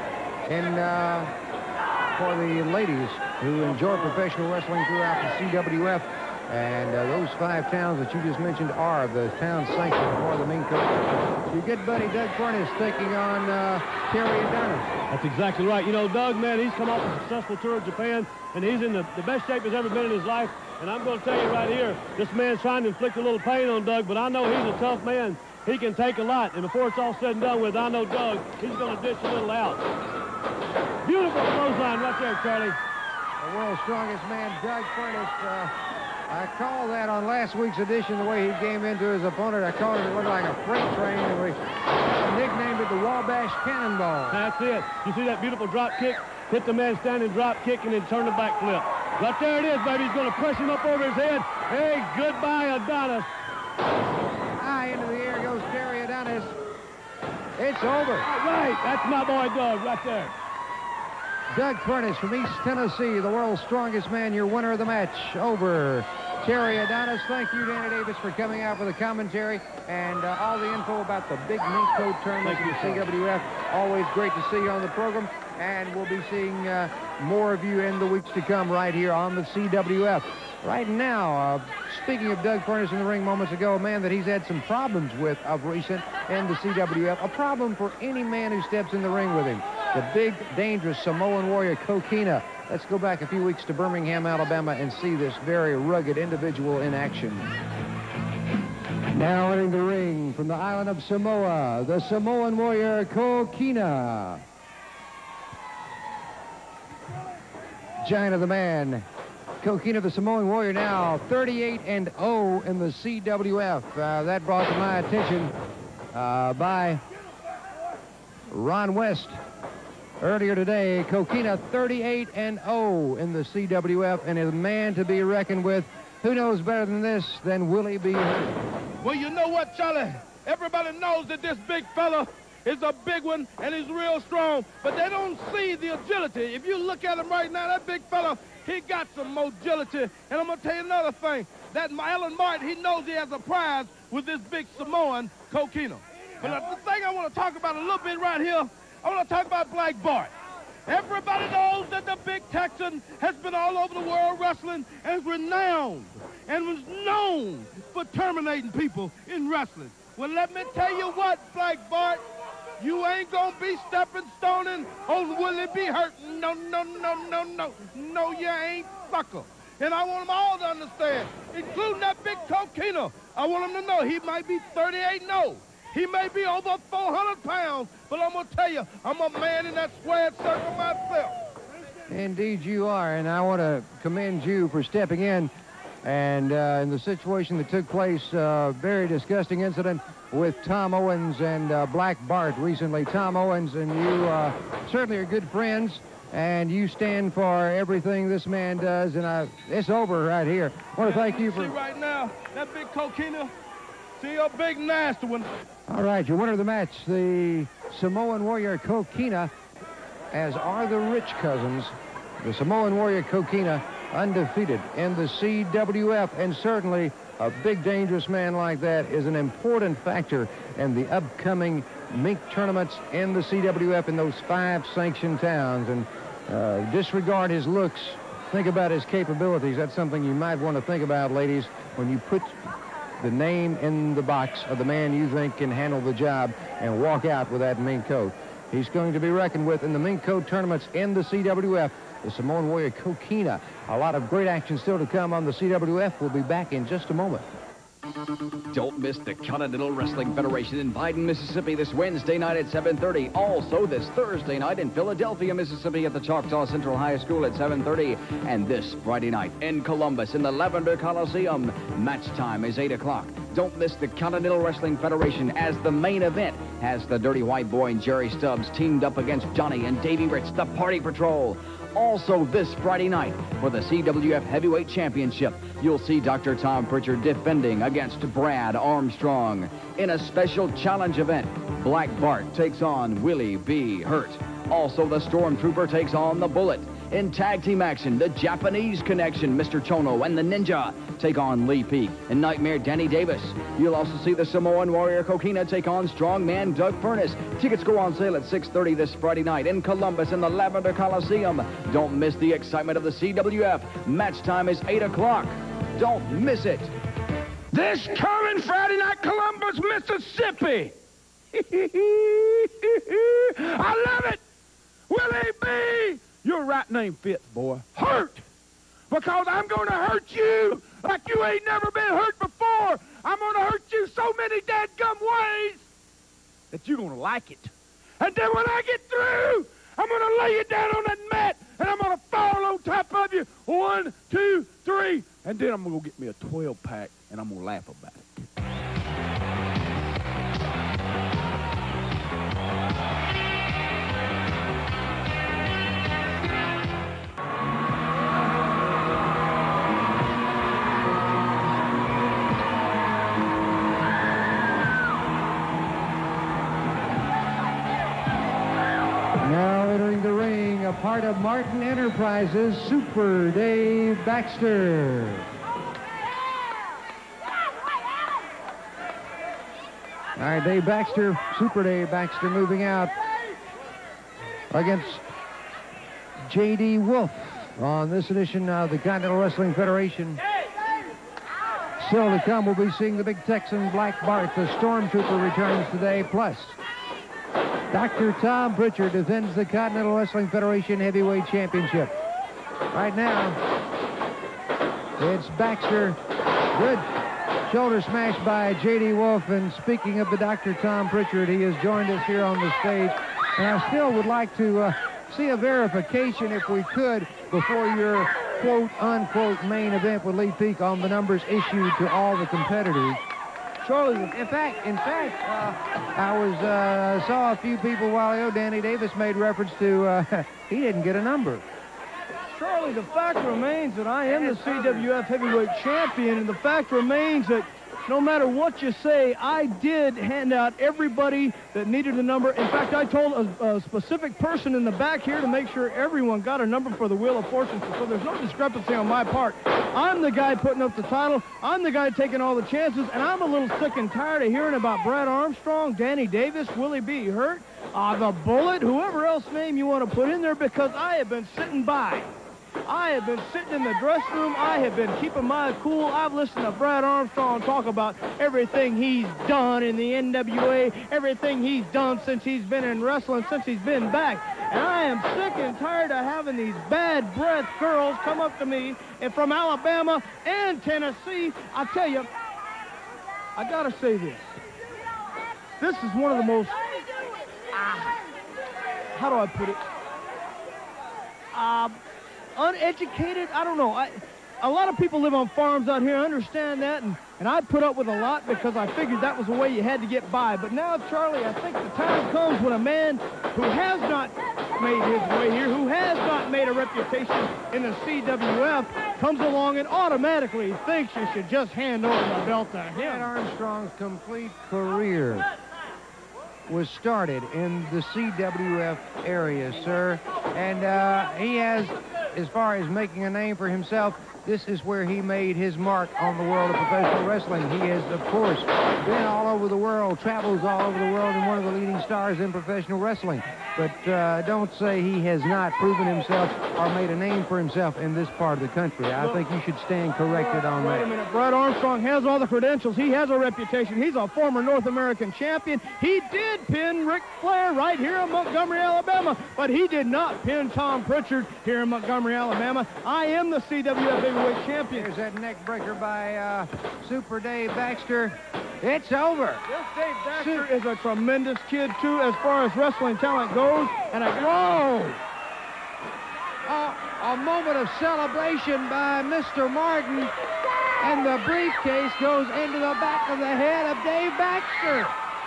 for the ladies who enjoy professional wrestling throughout the CWF. And those 5 towns that you just mentioned are the towns sanctioned for the mink coat. Your good buddy Doug Furnace taking on Terry Adonis. That's exactly right. You know, Doug, man, he's come off a successful tour of Japan, and he's in the best shape he's ever been in his life. And I'm going to tell you right here, this man's trying to inflict a little pain on Doug, but I know he's a tough man. He can take a lot, and before it's all said and done with, I know Doug, he's going to dish a little out. Beautiful clothesline right there, Charlie. The world's strongest man, Doug Furnace. I called that on last week's edition, the way he came into his opponent. I called it looked like a freight train, and we nicknamed it the Wabash Cannonball. That's it. You see that beautiful drop kick? Hit the man standing drop kick and then turn the back flip. Right there it is, baby. He's going to press him up over his head. Hey, goodbye, Adonis. High into the air goes Terry Adonis. It's over. All right. That's my boy, Doug, right there. Doug Furnace from East Tennessee, the world's strongest man, your winner of the match over Terry Adonis. Thank you, Danny Davis, for coming out with a commentary and all the info about the big mink coat tournament in the CWF. Always great to see you on the program, and we'll be seeing more of you in the weeks to come right here on the CWF. Right now, speaking of Doug Furnace in the ring moments ago, a man that he's had some problems with of recent in the CWF, a problem for any man who steps in the ring with him. The big, dangerous Samoan warrior, Coquina. Let's go back a few weeks to Birmingham, Alabama, and see this very rugged individual in action. Now entering the ring from the island of Samoa, the Samoan warrior, Coquina. Giant of the man, Coquina, the Samoan warrior, now 38-0 in the CWF. That brought to my attention by Ron West earlier today. Coquina 38-0 in the CWF, and is a man to be reckoned with. Who knows better than this than Willie B. Hert? Well, you know what, Charlie? Everybody knows that this big fella is a big one, and he's real strong, but they don't see the agility. If you look at him right now, that big fella, he got some mobility. And I'm going to tell you another thing. That Alan Martin, he knows he has a prize with this big Samoan, Coquina. But the thing I want to talk about a little bit right here, I want to talk about Black Bart. Everybody knows that the big Texan has been all over the world wrestling and is renowned and was known for terminating people in wrestling. Well, let me tell you what, Black Bart, You ain't gonna be stepping stoning old Willie B. Hert. No, no, no, no, no. No, you ain't, sucker. And I want them all to understand, including that big coquina. I want them to know he might be 38-0. He may be over 400 pounds, but I'm going to tell you, I'm a man in that squared circle myself. Indeed you are, and I want to commend you for stepping in. And in the situation that took place, very disgusting incident with Tom Owens and Black Bart recently. Tom Owens and you certainly are good friends, and you stand for everything this man does, and it's over right here. I want to thank you for... See right now, that big coquina, see a big nasty one. All right, your winner of the match, the Samoan Warrior Coquina, as are the Rich Cousins. The Samoan Warrior Coquina, undefeated in the CWF, and certainly a big, dangerous man like that is an important factor in the upcoming mink tournaments in the CWF in those 5 sanctioned towns. And disregard his looks, think about his capabilities. That's something you might want to think about, ladies, when you put the name in the box of the man you think can handle the job and walk out with that mink coat. He's going to be reckoned with in the mink coat tournaments in the CWF. The Samoan Warrior Coquina. A lot of great action still to come on the CWF. We'll be back in just a moment. Don't miss the Continental Wrestling Federation in Biden, Mississippi this Wednesday night at 7:30. Also this Thursday night in Philadelphia, Mississippi at the Choctaw Central High School at 7:30. And this Friday night in Columbus in the Lavender Coliseum. Match time is 8 o'clock. Don't miss the Continental Wrestling Federation as the main event has the Dirty White Boy and Jerry Stubbs teamed up against Johnny and Davey Ritz, the Party Patrol. Also this Friday night for the CWF Heavyweight Championship, you'll see Dr. Tom Prichard defending against Brad Armstrong. In a special challenge event, Black Bart takes on Willie B. Hert. Also, the Stormtrooper takes on the Bullet. In tag team action, the Japanese Connection, Mr. Chono and the Ninja, take on Lee Peak and Nightmare Danny Davis. You'll also see the Samoan Warrior Coquina take on Strongman Doug Furness. Tickets go on sale at 6:30 this Friday night in Columbus in the Lavender Coliseum. Don't miss the excitement of the CWF. Match time is 8 o'clock. Don't miss it. This coming Friday night, Columbus, Mississippi. I love it. Willie B. Your right name fits, boy. Hurt. Because I'm going to hurt you like you ain't never been hurt before. I'm going to hurt you so many dadgum ways that you're going to like it. And then when I get through, I'm going to lay you down on that mat, and I'm going to fall on top of you. 1, 2, 3. And then I'm going to go get me a 12-pack, and I'm going to laugh about it. Now entering the ring, a part of Martin Enterprises, Super Dave Baxter. All right, Dave Baxter, Super Dave Baxter moving out against J.D. Wolf on this edition of the Continental Wrestling Federation. Still to come, we'll be seeing the big Texan Black Bart. The Stormtrooper returns today, plus Dr. Tom Prichard defends the Continental Wrestling Federation Heavyweight Championship. Right now, it's Baxter. Good shoulder smash by J.D. Wolf. And speaking of the Dr. Tom Prichard, he has joined us here on the stage. And I still would like to see a verification, if we could, before your quote-unquote main event with Lee Peak on the numbers issued to all the competitors. Charlie, in fact, I saw a few people a while ago. Danny Davis made reference to he didn't get a number. Charlie, the fact remains that I am the CWF Heavyweight Champion, and the fact remains that no matter what you say, I did hand out everybody that needed a number. In fact, I told a specific person in the back here to make sure everyone got a number for the Wheel of Fortune, so there's no discrepancy on my part. I'm the guy putting up the title. I'm the guy taking all the chances, and I'm a little sick and tired of hearing about Brad Armstrong, Danny Davis, Willie B. Hert, the Bullet, whoever else name you want to put in there, because I have been sitting by. I have been sitting in the dressing room. I have been keeping my cool. I've listened to Brad Armstrong talk about everything he's done in the NWA, everything he's done since he's been in wrestling, since he's been back. And I am sick and tired of having these bad breath girls come up to me and from Alabama and Tennessee. I tell you, I got to say this. This is one of the most, how do I put it? Uneducated, I don't know. A lot of people live on farms out here, I understand that, and I put up with a lot because I figured that was the way you had to get by. But now, Charlie, I think the time comes when a man who has not made his way here, who has not made a reputation in the CWF, comes along and automatically thinks you should just hand over the belt to him. Brad Armstrong's complete career was started in the CWF area, sir. And he has, as far as making a name for himself, this is where he made his mark on the world of professional wrestling. He has, of course, been all over the world, travels all over the world, and one of the leading stars in professional wrestling. But don't say he has not proven himself or made a name for himself in this part of the country. I think you should stand corrected on that. Wait a minute. Brad Armstrong has all the credentials. He has a reputation. He's a former North American champion. He did pin Ric Flair right here in Montgomery, Alabama, but he did not pin Tom Prichard here in Montgomery, Alabama. I am the CWF heavyweight champion. There's that neck breaker by Super Dave Baxter. It's over. This Dave Baxter is a tremendous kid, too, as far as wrestling talent goes. And whoa! A moment of celebration by Mr. Martin, and the briefcase goes into the back of the head of Dave Baxter.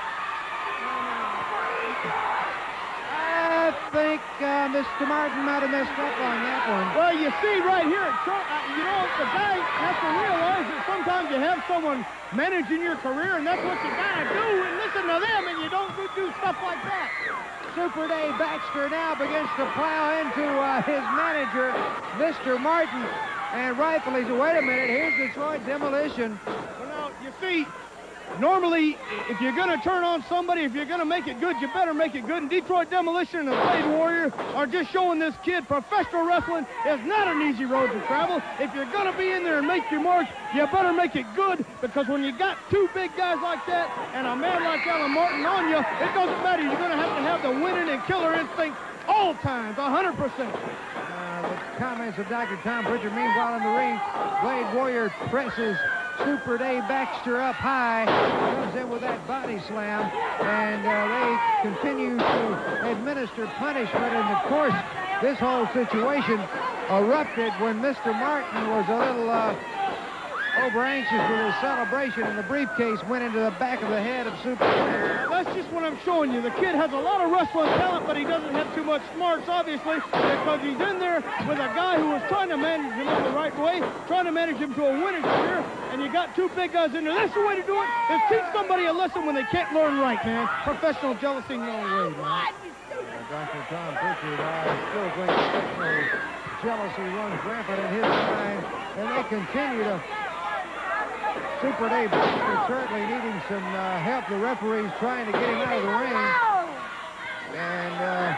I think Mr. Martin might have messed up on that one. Well, you see right here, you know, the guy has to realize that sometimes you have someone managing your career, and that's what you gotta do, and listen to them, and you don't do stuff like that. Super Dave Baxter now begins to plow into his manager, Mr. Martin, and rightfully says, wait a minute, here's Detroit Demolition. Well, now, you see, normally, if you're going to turn on somebody, if you're going to make it good, you better make it good. And Detroit Demolition and the Blade Warrior are just showing this kid professional wrestling is not an easy road to travel. If you're going to be in there and make your mark, you better make it good, because when you got two big guys like that and a man like Alan Martin on you, it doesn't matter. You're going to have the winning and killer instinct all times, 100%. The comments of Dr. Tom Prichard. Meanwhile in the ring, Blade Warrior presses Super Dave Baxter up high, comes in with that body slam, and they continue to administer punishment. And of course, this whole situation erupted when Mr. Martin was a little over-anxious with his celebration, and the briefcase went into the back of the head of Super Dave. That's just what I'm showing you. The kid has a lot of wrestling talent, but he doesn't have too much smarts, obviously, because he's in there with a guy who was trying to manage him in the right way, trying to manage him to a winning career, and you got two big guys in there. That's the way to do it, is teach somebody a lesson when they can't learn right, man. Professional jealousy, no way, man. Dr. Tom Prichard, I still think professional jealousy runs rampant in his mind, and they continue to... Super Dave Baxter certainly needing some help. The referee's trying to get him out of the ring. And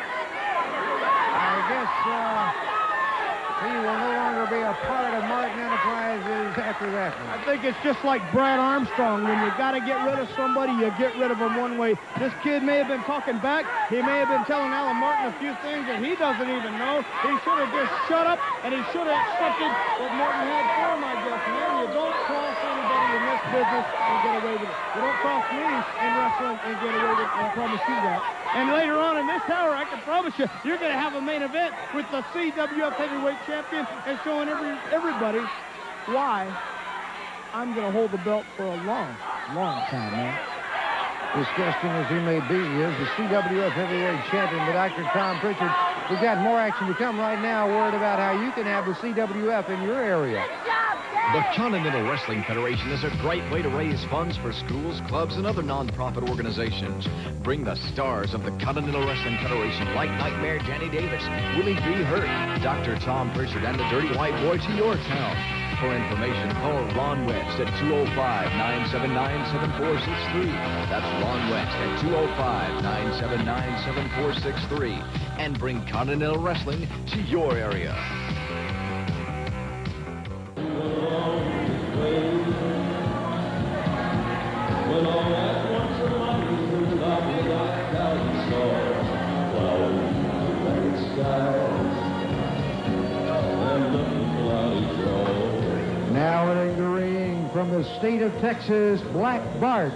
I guess he will no longer be a part of Martin Enterprises after that one. I think it's just like Brad Armstrong. When you got to get rid of somebody, you get rid of them one way. This kid may have been talking back. He may have been telling Alan Martin a few things that he doesn't even know. He should have just shut up, and he should have accepted what Martin had for him, I guess. Man, you don't cross anybody in this business and get away with it. You don't cross me in wrestling and get away with it. I promise you that. And later on in this hour, I can promise you, you're going to have a main event with the CWF heavyweight champion and showing everybody why I'm going to hold the belt for a long, long time, man. Disgusting as he may be, he is the CWF heavyweight champion, but Dr. Tom Prichard, we've got more action to come right now. A word about how you can have the CWF in your area. The Continental Wrestling Federation is a great way to raise funds for schools, clubs, and other non-profit organizations. Bring the stars of the Continental Wrestling Federation, like Nightmare Danny Davis, Willie B. Hert, Dr. Tom Prichard, and the Dirty White Boy to your town. For information, call Ron West at 205-979-7463. That's Ron West at 205-979-7463. And bring Continental Wrestling to your area. Now entering the ring from the state of Texas, Black Bart.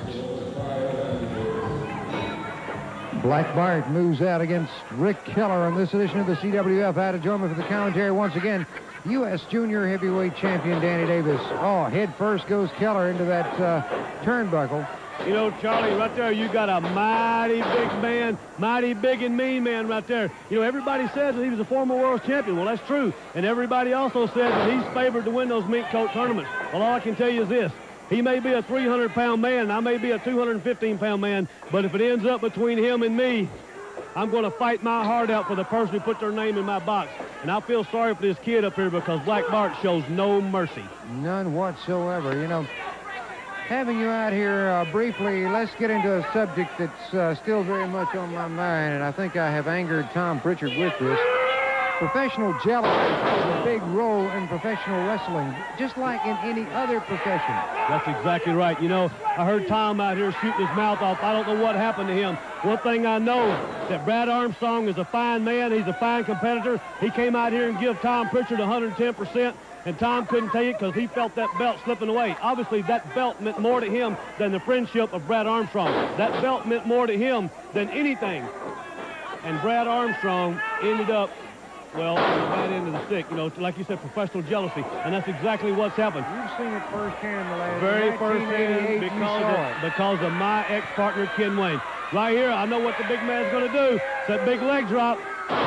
Black Bart moves out against Rick Keller on this edition of the CWF. Out of join me for the commentary once again, U.S. Junior Heavyweight Champion Danny Davis. Oh, head first goes Keller into that turnbuckle. You know, Charlie, right there, you got a mighty big man, mighty big and mean man right there. You know, everybody says that he was a former world champion. Well, that's true. And everybody also says that he's favored to win those mink coat tournaments. Well, all I can tell you is this. He may be a 300-pound man, and I may be a 215-pound man, but if it ends up between him and me, I'm going to fight my heart out for the person who put their name in my box. And I feel sorry for this kid up here because Black Bart shows no mercy. None whatsoever. You know, having you out here briefly, let's get into a subject that's still very much on my mind, and I think I have angered Tom Prichard with this. Professional jealousy plays a big role in professional wrestling, just like in any other profession. That's exactly right. You know, I heard Tom out here shooting his mouth off. I don't know what happened to him. One thing I know, that Brad Armstrong is a fine man. He's a fine competitor. He came out here and gave Tom Prichard 110%. And Tom couldn't take it because he felt that belt slipping away. Obviously, that belt meant more to him than the friendship of Brad Armstrong. That belt meant more to him than anything. And Brad Armstrong ended up, well, on the bad end of the stick. You know, like you said, professional jealousy. And that's exactly what's happened. You've seen it firsthand in the last very firsthand because of my ex-partner, Ken Wayne. Right here, I know what the big man's going to do. It's that big leg drop.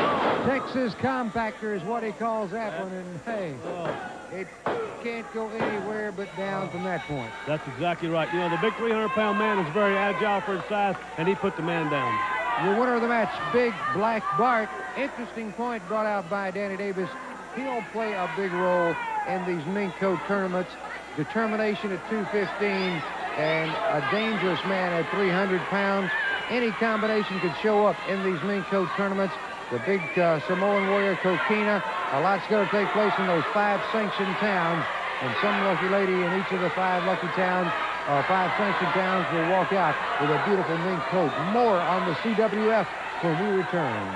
Texas compactor is what he calls that one, and hey, it can't go anywhere but down from that point. That's exactly right. You know, the big 300-pound man is very agile for his size, and he put the man down. The winner of the match, Big Black Bart. Interesting point brought out by Danny Davis. He'll play a big role in these mink coat tournaments. Determination at 215 and a dangerous man at 300 pounds. Any combination could show up in these mink coat tournaments. The big Samoan warrior, Coquina. A lot's going to take place in those 5 sanctioned towns. And some lucky lady in each of the 5 lucky towns, 5 sanctioned towns, will walk out with a beautiful mink coat. More on the CWF when we return.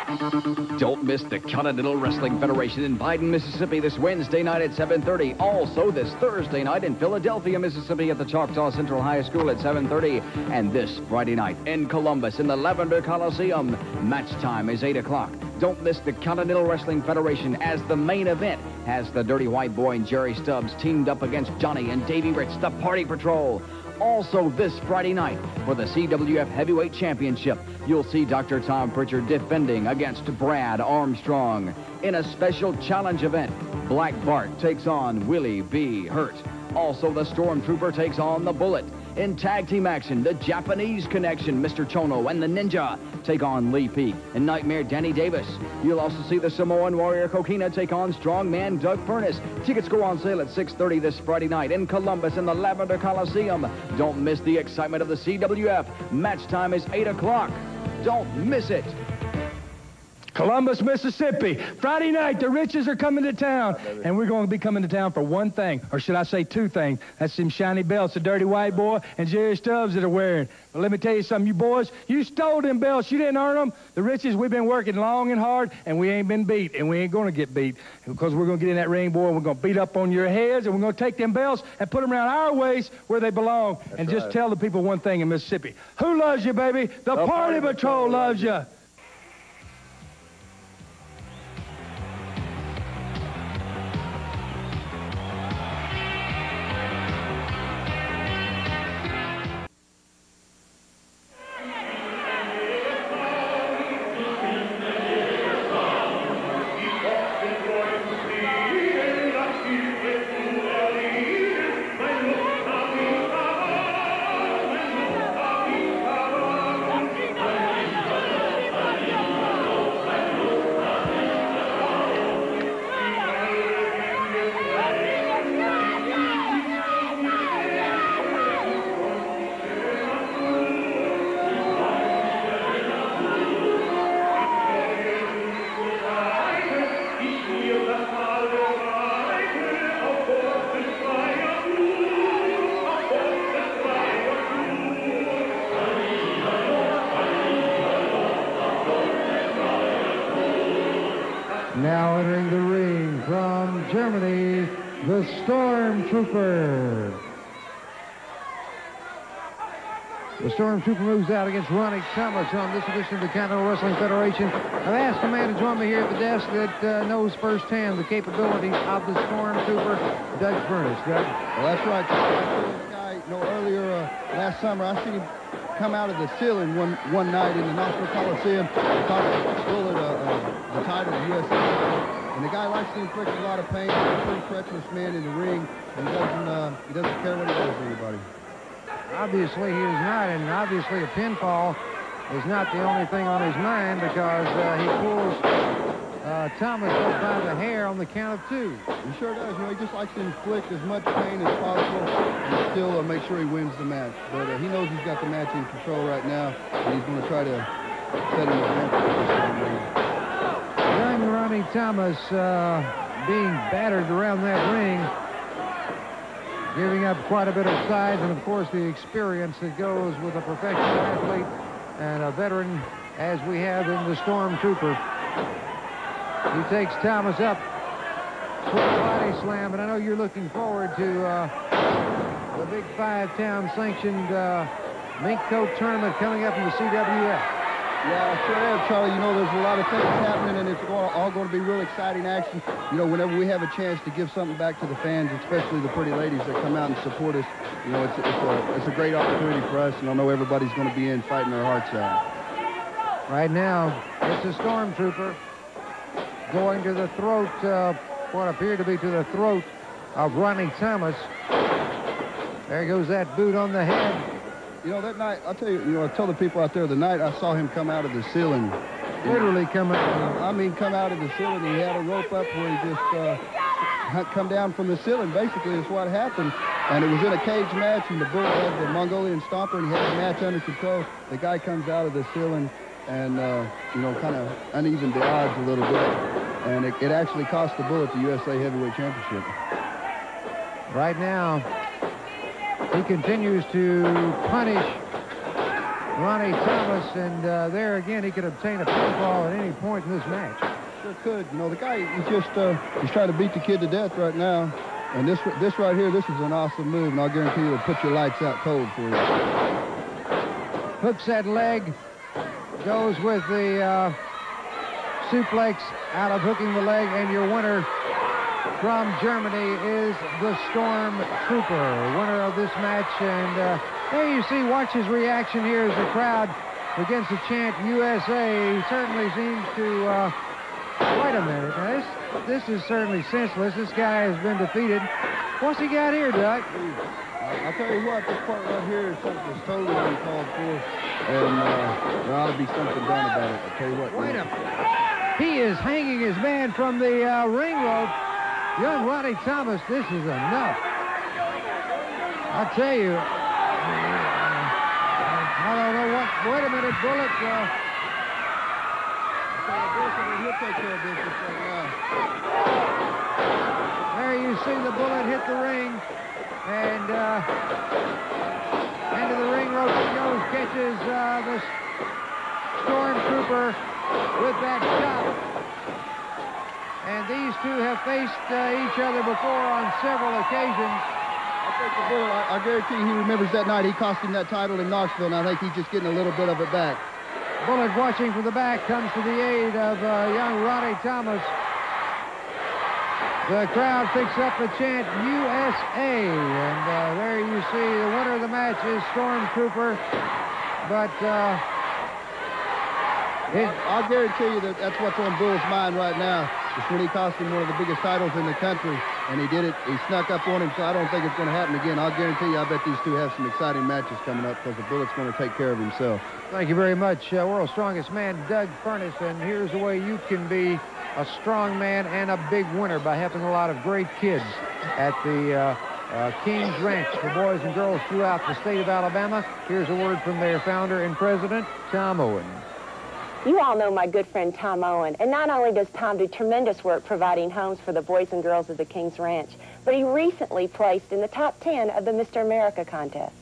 Don't miss the Continental Wrestling Federation in Biden, Mississippi this Wednesday night at 7:30. Also this Thursday night in Philadelphia, Mississippi at the Choctaw Central High School at 7:30. And this Friday night in Columbus in the Lavender Coliseum. Match time is 8 o'clock. Don't miss the Continental Wrestling Federation as the main event has the Dirty White Boy and Jerry Stubbs teamed up against Johnny and Davey Rich, the Party Patrol. Also this Friday night for the CWF Heavyweight Championship, you'll see Dr. Tom Prichard defending against Brad Armstrong. In a special challenge event, Black Bart takes on Willie B. Hert. Also, the Stormtrooper takes on the Bullet. In tag team action, the Japanese Connection, Mr. Chono and the Ninja, take on Lee Peak and Nightmare Danny Davis. You'll also see the Samoan Warrior Coquina take on Strongman Doug Furnace. Tickets go on sale at 6:30 this Friday night in Columbus in the Lavender Coliseum. Don't miss the excitement of the CWF. Match time is 8 o'clock. Don't miss it. Columbus, Mississippi. Friday night, the Riches are coming to town, and we're going to be coming to town for one thing, or should I say 2 things. That's them shiny belts, the Dirty White Boy and Jerry Stubbs that are wearing. But let me tell you something, you boys, you stole them belts. You didn't earn them. The Riches, we've been working long and hard, and we ain't been beat, and we ain't going to get beat, because we're going to get in that ring, boy, and we're going to beat up on your heads, and we're going to take them belts and put them around our waist where they belong. That's and just tell the people one thing in Mississippi. Who loves you, baby? The Party Patrol loves you. Now entering the ring from Germany, the Stormtrooper. The Stormtrooper moves out against Ronnie Thomas on this edition of the Continental Wrestling Federation. I've asked a man to join me here at the desk that knows firsthand the capabilities of the Stormtrooper, Doug Furnace. Doug? Well, that's right. I saw this guy, earlier last summer, I seen him come out of the ceiling one night in the Knoxville Coliseum and caught a bullet, the title of the USA. And the guy likes to inflict a lot of pain. He's a pretty treacherous man in the ring, and he doesn't care what he does to anybody. Obviously, he is not, and obviously a pinfall is not the only thing on his mind because he pulls Thomas up by the hair on the count of 2. He sure does. He just likes to inflict as much pain as possible and still make sure he wins the match. But he knows he's got the match in control right now, and he's going to try to set him advantage. Young Ronnie Thomas being battered around that ring, giving up quite a bit of size and, of course, the experience that goes with a professional athlete and a veteran as we have in the Stormtrooper. He takes Thomas up for a body slam, and I know you're looking forward to the big 5-town sanctioned mink coat tournament coming up in the CWF. Yeah, I sure am, Charlie. There's a lot of things happening, and it's all going to be real exciting action. Whenever we have a chance to give something back to the fans, especially the pretty ladies that come out and support us, it's a great opportunity for us, and I know everybody's going to be in fighting their hearts out. Right now, it's a Stormtrooper going to the throat, what appeared to be to the throat of Ronnie Thomas. There goes that boot on the head. That night, I'll tell you, I tell the people out there, the night I saw him come out of the ceiling. Literally come out. I mean, come out of the ceiling. He had a rope up where he just come down from the ceiling. Basically, is what happened. And it was in a cage match, and the Bull had the Mongolian Stomper, and he had the match under control. The guy comes out of the ceiling and, kind of unevened the odds a little bit. And it actually cost the Bullet the USA Heavyweight Championship. Right now, he continues to punish Ronnie Thomas, and there again, he could obtain a pinfall at any point in this match. Sure could. The guy, he's trying to beat the kid to death right now. And this right here, this is an awesome move, and I'll guarantee you it'll put your lights out cold for you. Hooks that leg, goes with the suplex out of hooking the leg, and your winner from Germany is the Stormtrooper, winner of this match. And there you see, watch his reaction here as the crowd begins to chant USA. He certainly seems to, wait a minute, now this is certainly senseless. This guy has been defeated. What's he got here, Doug? I'll tell you what, this part right here is something that's totally uncalled for, and there ought to be something done about it. I'll tell you what. Wait a minute. He is hanging his man from the ring rope. Young Ronnie Thomas, this is enough. I tell you, I don't know what. Wait a minute, Bullet. He'll take care of business right now. There you see the Bullet hit the ring, and into the ring rope he goes, catches the Stormtrooper with that shot. And these two have faced each other before on several occasions. I guarantee he remembers that night he cost him that title in Knoxville, and I think he's just getting a little bit of it back. Bullet, watching from the back, comes to the aid of young Ronnie Thomas. The crowd picks up the chant USA, and there you see the winner of the match is Stormtrooper. But I'll guarantee you that that's what's on Bull's mind right now. It's when he cost him one of the biggest titles in the country, and he did it. He snuck up on him, so I don't think it's going to happen again. I'll guarantee you, I bet these two have some exciting matches coming up because the Bullet's going to take care of himself. Thank you very much, World's Strongest Man, Doug Furnace. And here's the way you can be a strong man and a big winner by helping a lot of great kids at the King's Ranch for boys and girls throughout the state of Alabama. Here's a word from their founder and president, Tom Owen. You all know my good friend Tom Owen, and not only does Tom do tremendous work providing homes for the boys and girls of the King's Ranch, but he recently placed in the top 10 of the Mr. America contest.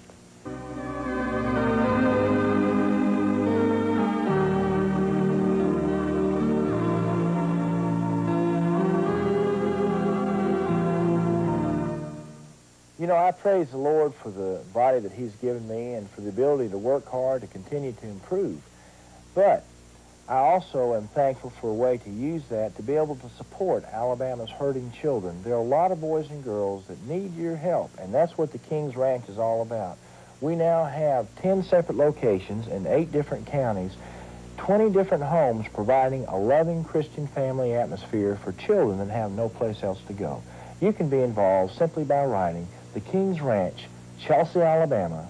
know, I praise the Lord for the body that he's given me and for the ability to work hard to continue to improve. But I also am thankful for a way to use that to be able to support Alabama's hurting children. There are a lot of boys and girls that need your help, and that's what the King's Ranch is all about. We now have 10 separate locations in 8 different counties, 20 different homes providing a loving Christian family atmosphere for children that have no place else to go. You can be involved simply by writing The King's Ranch, Chelsea, Alabama,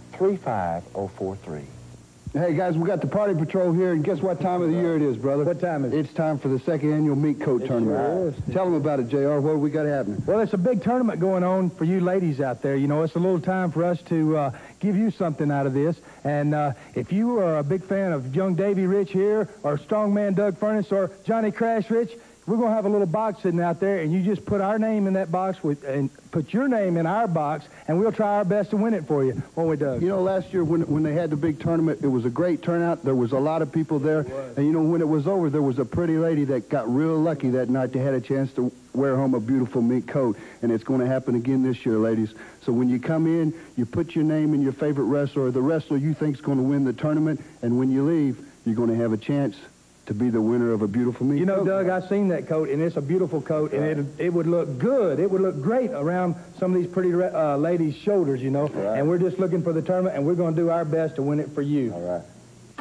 35043. Hey, guys, we got the Party Patrol here, and guess what time of the year it is, brother? What time is it? It's time for the second annual meat coat tournament. Sure. Tell them about it, JR. What do we got happening? Well, it's a big tournament going on for you ladies out there. You know, it's a little time for us to give you something out of this. And if you are a big fan of young Davey Rich here, or strongman Doug Furnace, or Johnny Crash Rich, we're going to have a little box sitting out there, and you just put our name in that box and put your name in our box, and we'll try our best to win it for you, won't we, Doug? You know, last year when they had the big tournament, it was a great turnout. There was a lot of people there. And, you know, when it was over, there was a pretty lady that got real lucky that night. They had a chance to wear home a beautiful meat coat, and it's going to happen again this year, ladies. So when you come in, you put your name in your favorite wrestler, or the wrestler you think is going to win the tournament, and when you leave, you're going to have a chance to be the winner of a beautiful meat coat. You know, Doug, I've seen that coat, and it's a beautiful coat, and it would look good. It would look great around some of these pretty ladies' shoulders, you know. And we're just looking for the tournament, and we're going to do our best to win it for you. All right.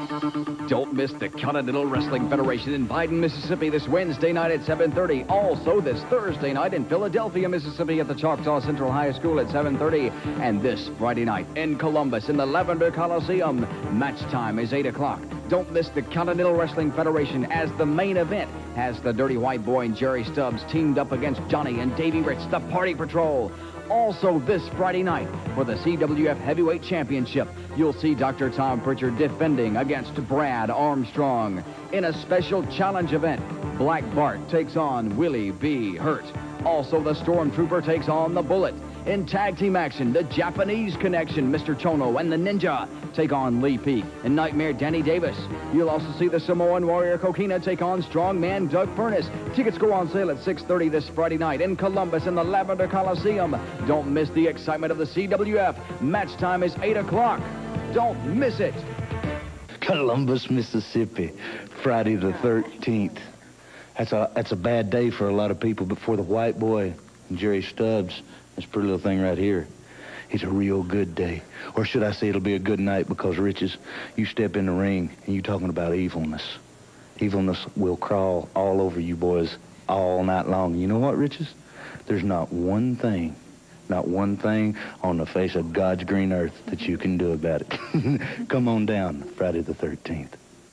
Don't miss the Continental Wrestling Federation in Biden, Mississippi this Wednesday night at 7:30. Also this Thursday night in Philadelphia, Mississippi at the Choctaw Central High School at 7:30. And this Friday night in Columbus in the Lavender Coliseum. Match time is 8 o'clock. Don't miss the Continental Wrestling Federation as the main event has the Dirty White Boy and Jerry Stubbs teamed up against Johnny and Davey Rich, the Party Patrol. Also this Friday night for the CWF Heavyweight Championship, you'll see Dr. Tom Prichard defending against Brad Armstrong. In a special challenge event, Black Bart takes on Willie B. Hert. Also, the Stormtrooper takes on the Bullet. In tag team action, the Japanese Connection, Mr. Chono and the Ninja, take on Lee Peak and Nightmare Danny Davis. You'll also see the Samoan Warrior Coquina take on strongman Doug Furnace. Tickets go on sale at 6:30 this Friday night in Columbus in the Lavender Coliseum. Don't miss the excitement of the CWF. Match time is 8 o'clock. Don't miss it. Columbus, Mississippi, Friday the 13th. That's a bad day for a lot of people, but for the White Boy and Jerry Stubbs, this pretty little thing right here, it's a real good day. Or should I say it'll be a good night, because, Riches, you step in the ring and you talking about evilness. Evilness will crawl all over you boys all night long. You know what, Riches? There's not one thing on the face of God's green earth that you can do about it. Come on down Friday the 13th.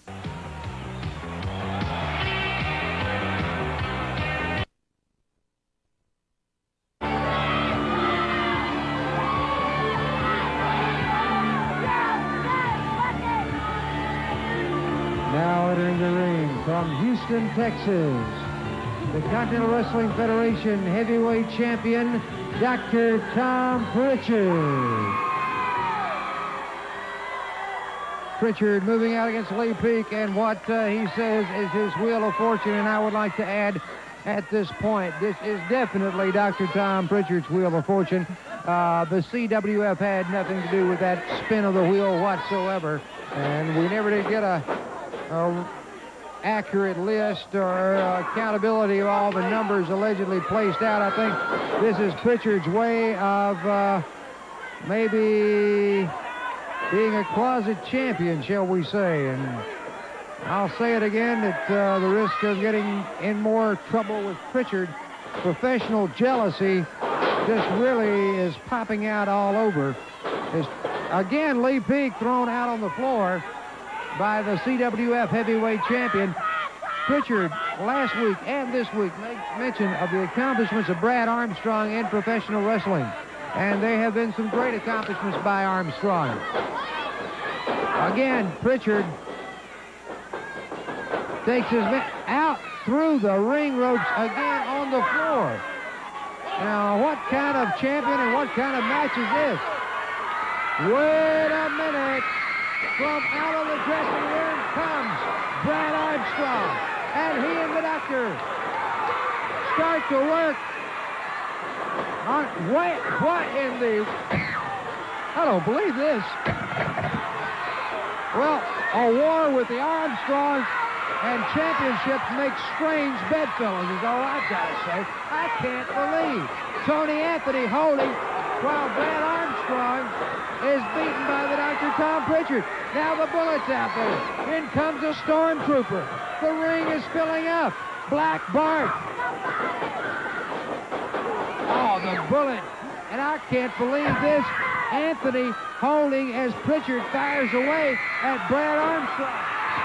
Now entering the ring from Houston, Texas, the Continental Wrestling Federation Heavyweight Champion, Dr. Tom Prichard. Prichard moving out against Lee Peak, and what he says is his wheel of fortune, and I would like to add at this point, this is definitely Dr. Tom Prichard's wheel of fortune. The CWF had nothing to do with that spin of the wheel whatsoever, and we never did get a accurate list or accountability of all the numbers allegedly placed out. I think this is Prichard's way of maybe being a closet champion, shall we say. And I'll say it again, that the risk of getting in more trouble with Prichard, professional jealousy just really is popping out all over. Again, Lee Peak thrown out on the floor by the CWF Heavyweight Champion. Prichard last week and this week made mention of the accomplishments of Brad Armstrong in professional wrestling. And there have been some great accomplishments by Armstrong. Again, Prichard takes his man out through the ring ropes again on the floor. Now, what kind of champion and what kind of match is this? Wait a minute. From out of the dressing room comes Brad Armstrong. And he and the doctor start to work. What in the... I don't believe this. Well, a war with the Armstrongs and championships makes strange bedfellows, is all I've got to say. I can't believe Tony Anthony holding while Brad Armstrong is beaten by the Dr. Tom Prichard. Now the bullet's out there. In comes a stormtrooper. The ring is filling up. Black Bart. Oh, the bullet. And I can't believe this. Anthony holding as Prichard fires away at Brad Armstrong.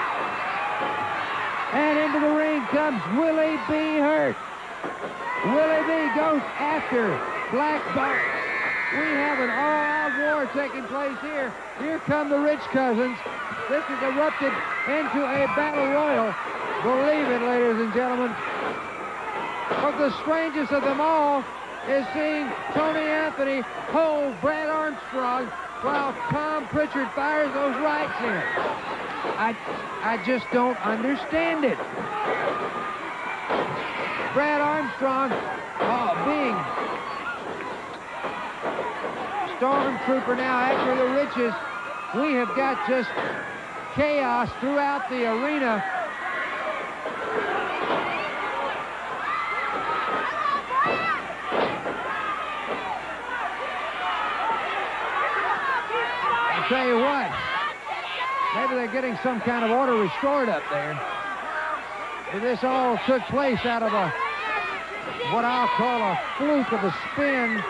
And into the ring comes Willie B. Hert. Willie B. goes after Black Bart. We have an all-out war taking place here. Here come the Rich Cousins. This has erupted into a battle royal. Believe it, ladies and gentlemen. But the strangest of them all is seeing Tony Anthony hold Brad Armstrong while Tom Prichard fires those rights in. I just don't understand it. Brad Armstrong being stormtrooper now after the Riches. We have got just chaos throughout the arena. I'll tell you what, maybe they're getting some kind of order restored up there. This all took place out of what I'll call a fluke of a spin.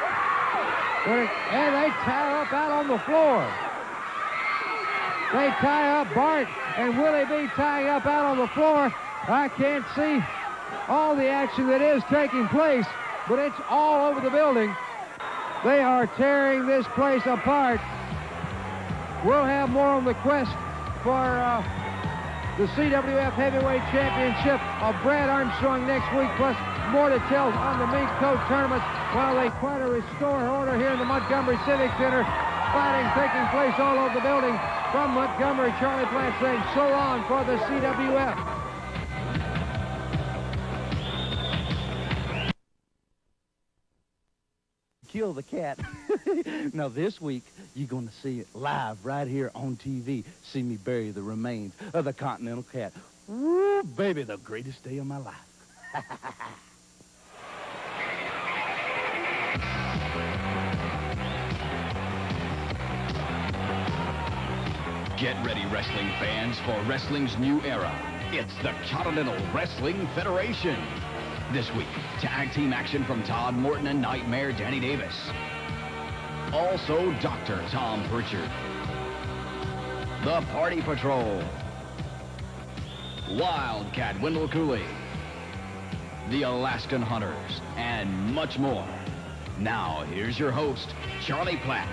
And they tie up out on the floor. They tie up Bart and Willie B tying up out on the floor. I can't see all the action that is taking place, but it's all over the building. They are tearing this place apart. We'll have more on the quest for the CWF Heavyweight Championship of Brad Armstrong next week, plus more details on the mink coat tournaments while they try to restore order here in the Montgomery Civic Center. Fighting taking place all over the building. From Montgomery, Charlie Platt saying so long for the CWF. Kill the cat. Now this week, you're going to see it live right here on TV. See me bury the remains of the Continental cat. Woo, baby, the greatest day of my life. Get ready, wrestling fans, for wrestling's new era. It's the Continental Wrestling Federation. This week, tag team action from Todd Morton and Nightmare Danny Davis. Also, Dr. Tom Prichard. The Party Patrol. Wildcat Wendell Cooley. The Alaskan Hunters, and much more. Now, here's your host, Charlie Platt.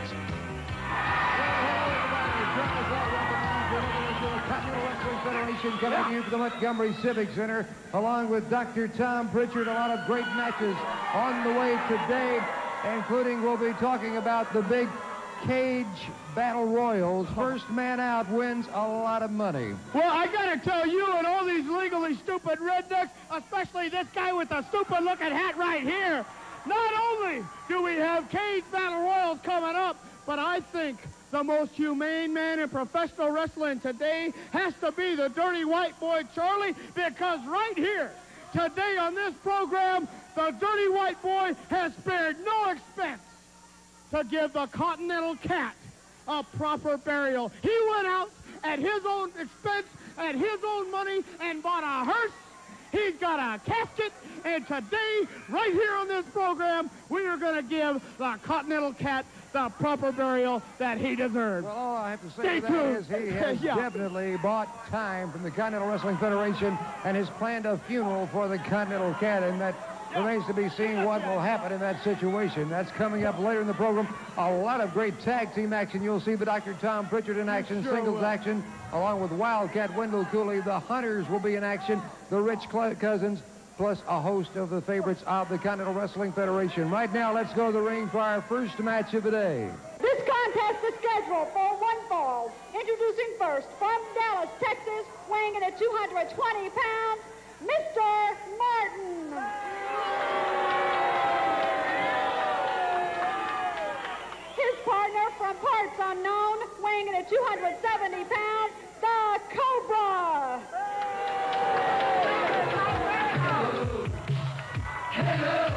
Continental Wrestling Federation coming to you from the Montgomery Civic Center, along with Dr. Tom Prichard. A lot of great matches on the way today, including we'll be talking about the big cage battle royals. First man out wins a lot of money. Well, I gotta tell you and all these legally stupid rednecks, especially this guy with the stupid looking hat right here, not only do we have cage battle royals coming up, but I think the most humane man in professional wrestling today has to be the dirty white boy, Charlie, because right here, today on this program, the dirty white boy has spared no expense to give the Continental cat a proper burial. He went out at his own expense, at his own money, and bought a hearse. He's got a casket, and today, right here on this program, we are going to give the Continental cat the proper burial that he deserves. Well, all I have to say to that is he has definitely bought time from the Continental Wrestling Federation and has planned a funeral for the Continental cat, and that remains to be seen what will happen in that situation. That's coming up later in the program. A lot of great tag team action. You'll see the Dr. Tom Prichard in action, singles action, along with Wildcat Wendell Cooley. The Hunters will be in action, the Rich Cousins, plus a host of the favorites of the Continental Wrestling Federation. Right now, let's go to the ring for our first match of the day. This contest is scheduled for one fall. Introducing first, from Dallas, Texas, weighing in at 220 pounds, Mr. Martin.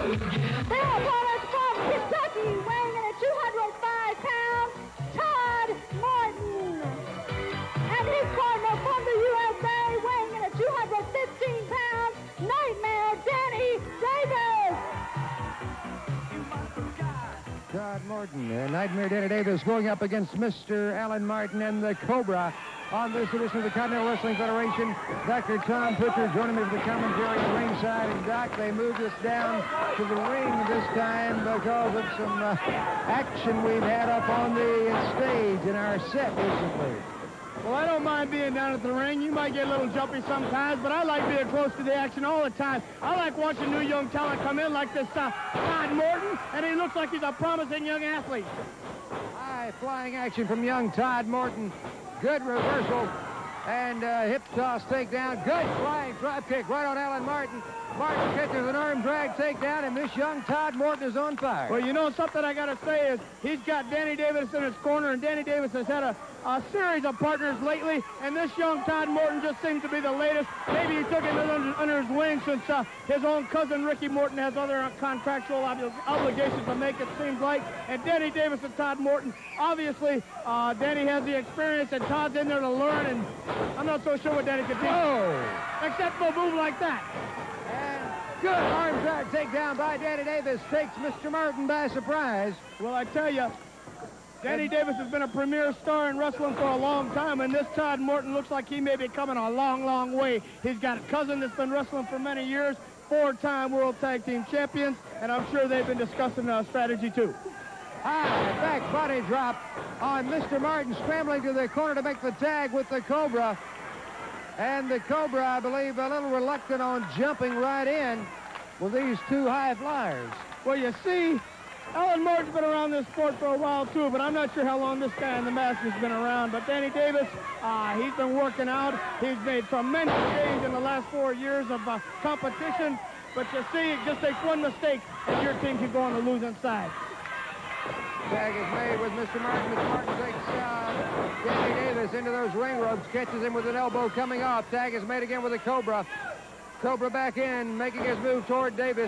Their opponent from Kentucky, weighing in at 205 pounds, Todd Martin. And his partner from the USA, weighing in at 215 pounds, Nightmare Danny Davis. Todd Morton, Nightmare Danny Davis going up against Mr. Alan Martin and the Cobra on this edition of the Continental Wrestling Federation. Dr. Tom Prichard joining me for the commentary at ringside. And Doc, they moved us down to the ring this time because of some action we've had up on the stage in our set recently. Well, I don't mind being down at the ring. You might get a little jumpy sometimes, but I like being close to the action all the time. I like watching new young talent come in like this Todd Morton, and he looks like he's a promising young athlete. High flying action from young Todd Morton. Good reversal and hip toss takedown. Good flying drop kick right on Alan Martin. Martin catches an arm drag takedown, and this young Todd Morton is on fire. Well, you know, something I got to say is he's got Danny Davis in his corner, and Danny Davis has had a series of partners lately, and this young Todd Morton just seems to be the latest. Maybe he took him under his wing since his own cousin Ricky Morton has other contractual obligations to make, it seems like. And Danny Davis and Todd Morton, obviously, Danny has the experience, and Todd's in there to learn, and I'm not so sure what Danny can do. Except for a move like that. Good arm drag takedown by Danny Davis takes Mr. Martin by surprise. Well, I tell you, Danny Davis has been a premier star in wrestling for a long time, and this Todd Morton looks like he may be coming a long, long way. He's got a cousin that's been wrestling for many years, 4-time World Tag Team Champions, and I'm sure they've been discussing strategy too. High back body drop on Mr. Martin, scrambling to the corner to make the tag with the Cobra. And the Cobra, I believe, a little reluctant on jumping right in with these two high flyers. Well, you see, Alan Martin's been around this sport for a while, too, but I'm not sure how long this guy in the mask has been around. But Danny Davis, he's been working out. He's made tremendous gains in the last 4 years of competition. But you see, it just takes one mistake, and your team can go on the losing side. Tag is made with Mr. Martin. Mr. Martin takes Danny Davis into those ring ropes, catches him with an elbow coming off. Tag is made again with a Cobra. Cobra back in, making his move toward Davis.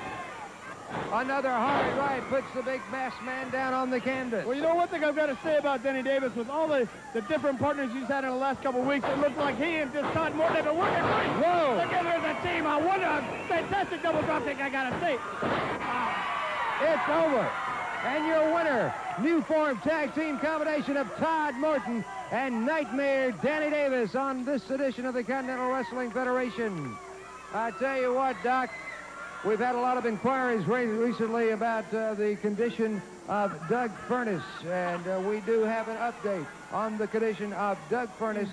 Another hard right puts the big masked man down on the canvas. Well, you know one thing I've got to say about Danny Davis, with all the different partners he's had in the last couple of weeks, it looks like he and just Todd Morton have been working great. Whoa! Together as a team. I wonder, a fantastic double drop kick, I got to say. It's over. And your winner, new form tag team combination of Todd Morton and Nightmare Danny Davis on this edition of the Continental Wrestling Federation. I tell you what, Doc, we've had a lot of inquiries recently about the condition of Doug Furnace, and we do have an update on the condition of Doug Furnace.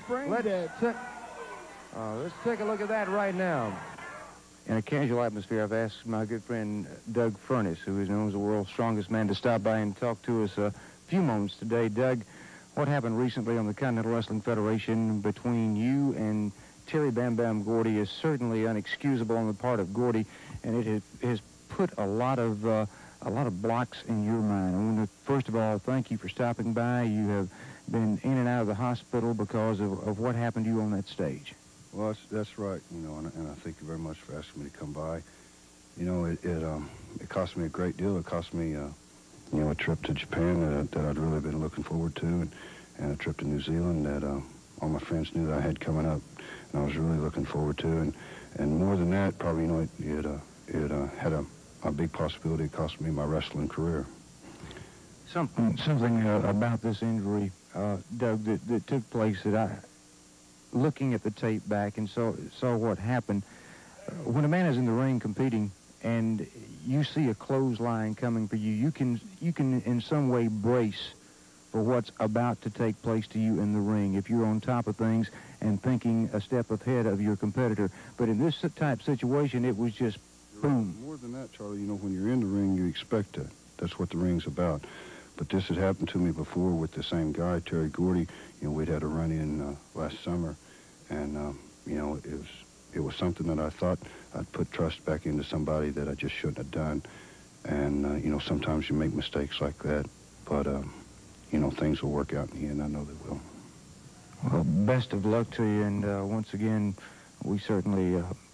Let's take a look at that right now. In a casual atmosphere, I've asked my good friend Doug Furnace, who is known as the world's strongest man, to stop by and talk to us a few moments today. Doug, what happened recently on the Continental Wrestling Federation between you and Terry Bam Bam Gordy is certainly unexcusable on the part of Gordy, and it has put a lot of blocks in your mind. I want to, first of all, thank you for stopping by. You have been in and out of the hospital because of what happened to you on that stage. Well, that's right, you know, and I thank you very much for asking me to come by. You know, it cost me a great deal. It cost me, you know, a trip to Japan that I'd really been looking forward to, and a trip to New Zealand that all my friends knew that I had coming up, and I was really looking forward to. And more than that, probably, you know, it had a big possibility. It cost me my wrestling career. Something about this injury, Doug, that took place that looking at the tape back and saw what happened. When a man is in the ring competing and you see a clothesline coming for you, you can in some way brace for what's about to take place to you in the ring if you're on top of things and thinking a step ahead of your competitor. But in this type situation, it was just boom. More than that, Charlie, you know, when you're in the ring, you expect that. That's what the ring's about. But this had happened to me before with the same guy, Terry Gordy. You know, we'd had a run-in last summer, and, you know, it was something that I thought I'd put trust back into somebody that I just shouldn't have done. And, you know, sometimes you make mistakes like that, but, you know, things will work out in the end. I know they will. Well, best of luck to you, and once again, we certainly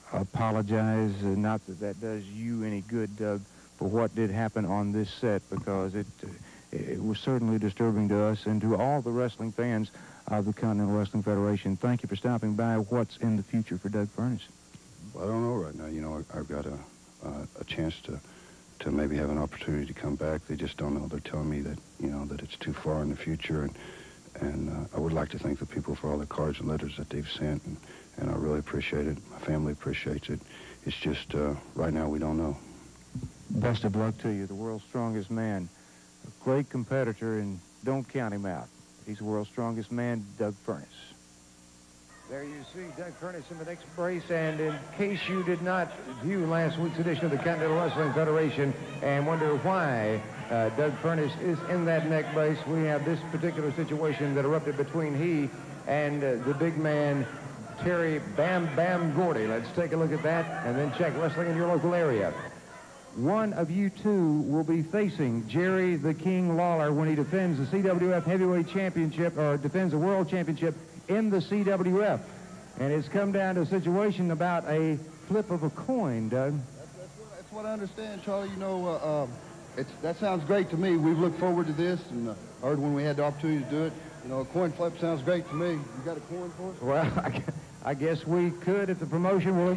apologize, not that that does you any good, Doug, for what did happen on this set, because it was certainly disturbing to us and to all the wrestling fans of the Continental Wrestling Federation. Thank you for stopping by. What's in the future for Doug Furnace? Well, I don't know right now. You know, I've got a chance to maybe have an opportunity to come back. They just don't know. They're telling me that, you know, that it's too far in the future, and I would like to thank the people for all the cards and letters that they've sent, and I really appreciate it. My family appreciates it. It's just, right now, we don't know. Best of luck to you, the world's strongest man. A great competitor, and don't count him out. He's the world's strongest man, Doug Furnace. There you see Doug Furnace in the next brace, and in case you did not view last week's edition of the Continental Wrestling Federation and wonder why Doug Furnace is in that neck brace, we have this particular situation that erupted between he and the big man, Terry Bam Bam Gordy. Let's take a look at that and then check wrestling in your local area. One of you two will be facing Jerry the King Lawler when he defends the CWF Heavyweight Championship, or defends the World Championship in the CWF. And it's come down to a situation about a flip of a coin, Doug. That's what I understand, Charlie. You know, that sounds great to me. We've looked forward to this, and heard when we had the opportunity to do it. You know, a coin flip sounds great to me. You got a coin for us? Well, I guess we could if the promotion will.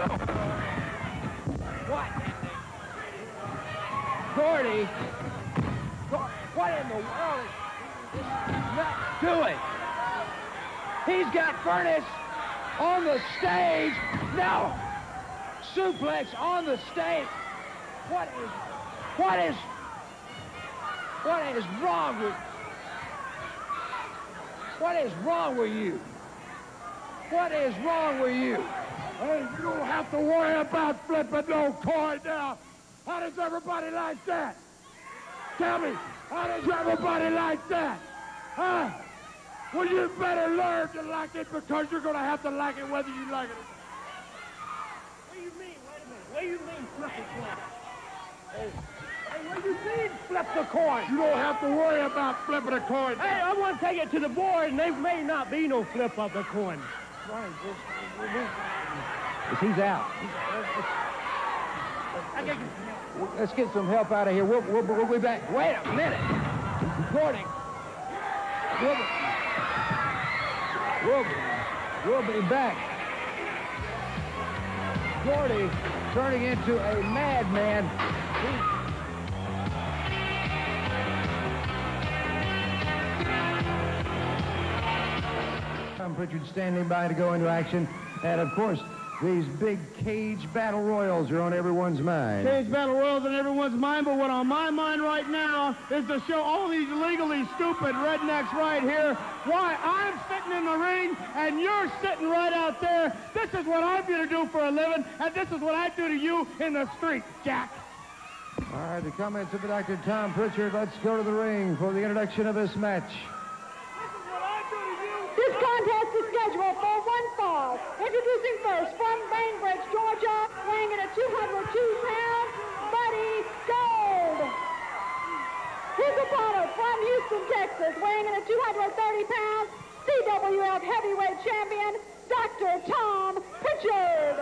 What? Gordy? What in the world is not doing? He's got Furnace on the stage. No! Suplex on the stage. What is wrong with... What is wrong with you? What is wrong with you? Hey, you don't have to worry about flipping no coin now. How does everybody like that? Tell me, how does everybody like that? Huh? Well, you better learn to like it, because you're going to have to like it whether you like it. What do you mean? Wait a minute. What do you mean flip the coin? Hey, what do you mean flip the coin? You don't have to worry about flipping a coin. Hey, I want to take it to the board, and there may not be no flip of the coin. Right, He's out. Let's get some help out of here. We'll be back. Wait a minute. Recording. We'll be back. Gordy turning into a madman. Prichard standing by to go into action. And, of course, these big cage battle royals are on everyone's mind. Cage battle royals on everyone's mind, but what on my mind right now is to show all these legally stupid rednecks right here why I'm sitting in the ring and you're sitting right out there. This is what I'm going to do for a living, and this is what I do to you in the street, Jack. All right, the comments of Dr. Tom Prichard. Let's go to the ring for the introduction of this match. This contest is scheduled for one fall. Introducing first from Bainbridge, Georgia, weighing in at 202 pounds, Buddy Gold. His opponent from Houston, Texas, weighing in at 230 pounds, CWF Heavyweight Champion, Dr. Tom Prichard.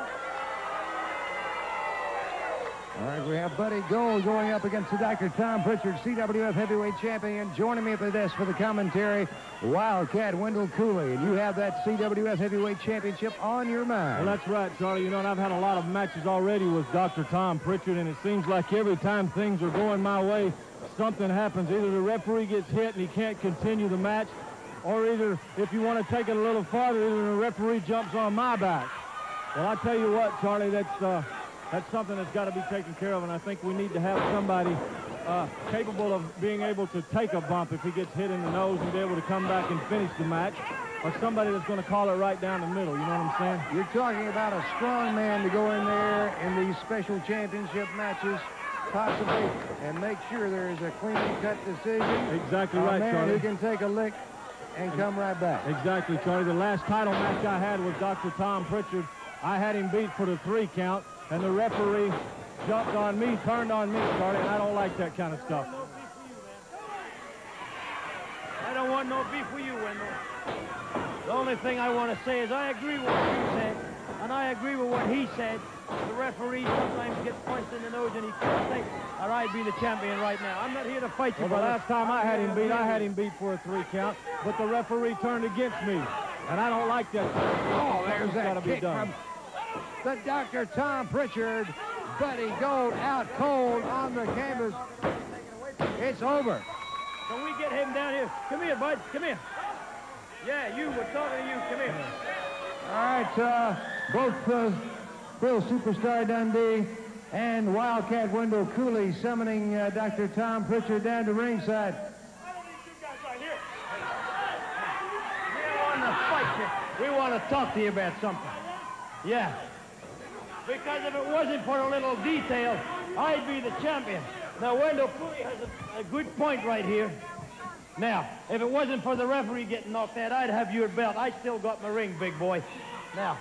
All right, we have Buddy Gold going up against the Dr. Tom Prichard, CWF Heavyweight Champion. Joining me at the desk for the commentary, Wildcat Wendell Cooley. And you have that CWF Heavyweight Championship on your mind. Well, that's right, Charlie. You know, and I've had a lot of matches already with Dr. Tom Prichard, and it seems like every time things are going my way, something happens. Either the referee gets hit and he can't continue the match, or either, if you want to take it a little farther, either the referee jumps on my back. Well, I tell you what, Charlie, that's something that's got to be taken care of, and I think we need to have somebody capable of being able to take a bump if he gets hit in the nose and be able to come back and finish the match, or somebody that's going to call it right down the middle, you know what I'm saying? You're talking about a strong man to go in there in these special championship matches, possibly, and make sure there is a clean-cut decision. Exactly right, Charlie. A man who can take a lick and come right back. Exactly, Charlie. The last title match I had with Dr. Tom Prichard, I had him beat for the 3 count, and the referee jumped on me, turned on me, Charlie, and I don't like that kind of stuff. I don't want no beef with you, Wendell. The only thing I want to say is I agree with what you said. And I agree with what he said. The referee sometimes gets punched in the nose and he can't take it. Or I'd be the champion right now. I'm not here to fight you, Well, the brother. last time I had him beat for a 3 count, but the referee turned against me, and I don't like that. Oh, there's that gotta be kick done. from the Dr. Tom Prichard. Buddy Gold out cold on the canvas. It's over. Can we get him down here? Come here, bud. Come here. Yeah, you. We're talking to you. Come here. All right, both Bill Superstar Dundee and Wildcat Wendell Cooley summoning Dr. Tom Prichard down to ringside. We want to talk to you about something. Yeah. Because if it wasn't for a little detail, I'd be the champion. Now, Wendell Cooley has a good point right here. Now, if it wasn't for the referee getting knocked out, I'd have your belt. I still got my ring, big boy. Now,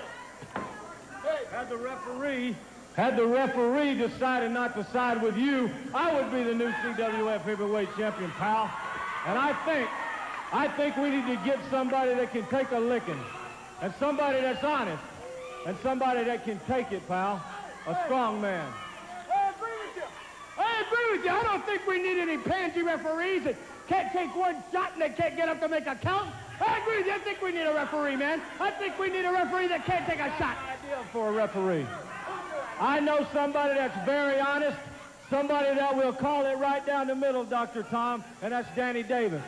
Had the referee decided not to side with you, I would be the new CWF heavyweight champion, pal. And I think we need to get somebody that can take a licking, and somebody that's honest, and somebody that can take it, pal. A strong man. I agree with you. I don't think we need any pansy referees that can't take one shot and they can't get up to make a count. I agree with you. I think we need a referee, man. I think we need a referee that can't take a shot. Idea for a referee. I know somebody that's very honest, somebody that will call it right down the middle, Dr. Tom, and that's Danny Davis.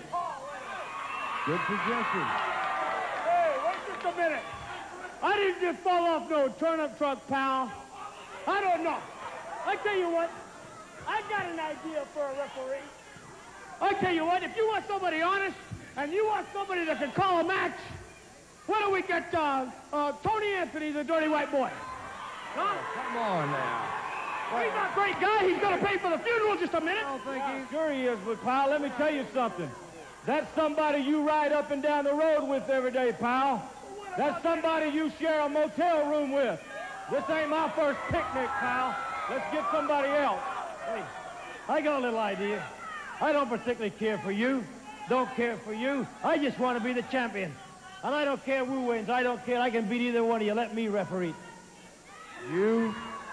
Good suggestion. Hey, wait just a minute. I didn't just fall off no turnip truck, pal. I don't know. I tell you what, I got an idea for a referee. I tell you what, if you want somebody honest and you want somebody that can call a match, why don't we get Tony Anthony, the dirty white boy? Huh? Come on now. He's a great guy. He's going to pay for the funeral just a minute. I don't think sure he is, but pal, let me tell you something. That's somebody you ride up and down the road with every day, pal. That's somebody you share a motel room with. This ain't my first picnic, pal. Let's get somebody else. Hey, I got a little idea. I don't particularly care for you. Don't care for you. I just want to be the champion. And I don't care who wins. I don't care. I can beat either one of you. Let me referee. You,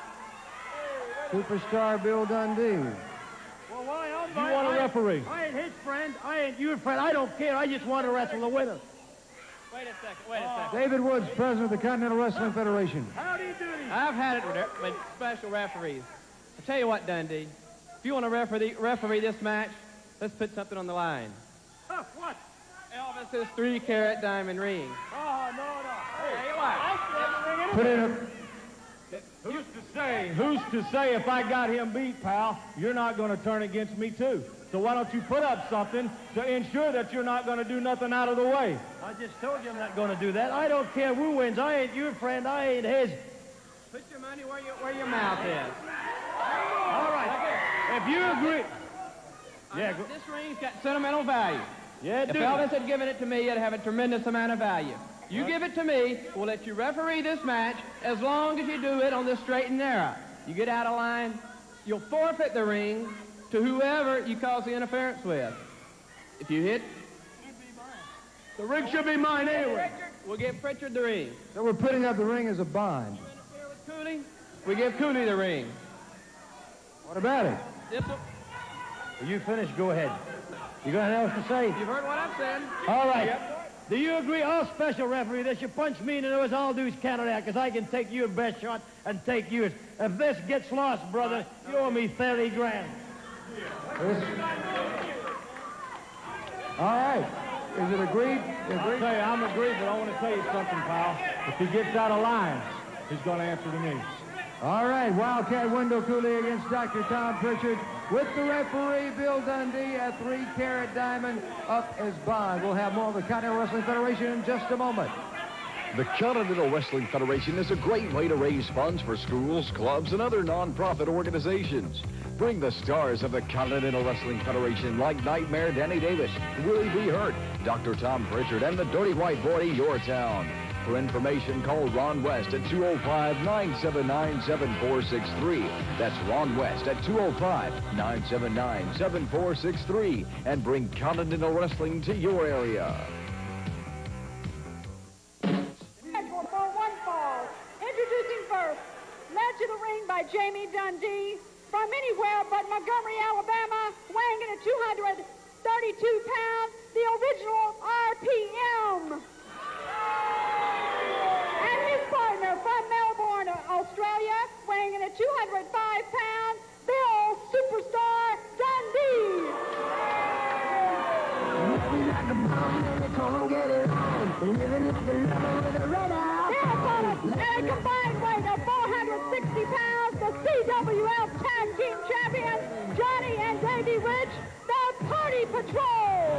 Superstar Bill Dundee. Well, why? You want a referee? I ain't his friend. I ain't your friend. I don't care. I just want to wrestle the winner. Wait a second. David Woods, president of the Continental Wrestling Federation. How do you do this? I've had it with special referees. I'll tell you what, Dundee. If you want to referee this match, let's put something on the line. Huh, what? Elvis's 3-carat diamond ring. Oh, no. Hey, what? Put in a... Who's to say if I got him beat, pal, you're not going to turn against me, too. So why don't you put up something to ensure that you're not going to do nothing out of the way? I just told you I'm not going to do that. I don't care who wins. I ain't your friend. I ain't his. Put your money where your mouth is. All right. If you agree. Yeah, this ring's got sentimental value. Yeah, if Elvis had given it to me, it'd have a tremendous amount of value. You give it to me, we'll let you referee this match as long as you do it on the straight and narrow. You get out of line, you'll forfeit the ring to whoever you cause the interference with. If you hit, The ring should be mine anyway. we'll give Prichard the ring. So we're putting up the ring as a bond. Cooley, we give Cooley the ring. What about it? Are you finished? Go ahead. You got anything else to say? You've heard what I've said. All right. Do you agree? I'll special referee this. You punch me in the nose, all I'll do is counter that, because I can take your best shot and take yours. If this gets lost, brother, you owe me 30 grand. All right. Is it agreed? I'll tell you, I'm agreed, but I want to tell you something, pal. If he gets out of line, he's going to answer to me. All right, Wildcat Wendell Cooley against Dr. Tom Prichard. With the referee, Bill Dundee, a 3-carat diamond up as bond. We'll have more of the Continental Wrestling Federation in just a moment. The Continental Wrestling Federation is a great way to raise funds for schools, clubs, and other non-profit organizations. Bring the stars of the Continental Wrestling Federation like Nightmare Danny Davis, Willie B. Hert, Dr. Tom Prichard, and the Dirty White Boy to your town. For information, call Ron West at 205-979-7463. That's Ron West at 205-979-7463. And bring Continental Wrestling to your area. For one fall, trained by Jamie Dundee from anywhere but Montgomery, Alabama, weighing in at 232 pounds, the original RPM. And his partner from Melbourne, Australia, weighing in at 205 pounds, Bill Superstar Dundee. Thereupon, at a combined weight of 460 pounds, the CWF Tag Team Champions, Johnny and Davey Rich, the Party Patrol.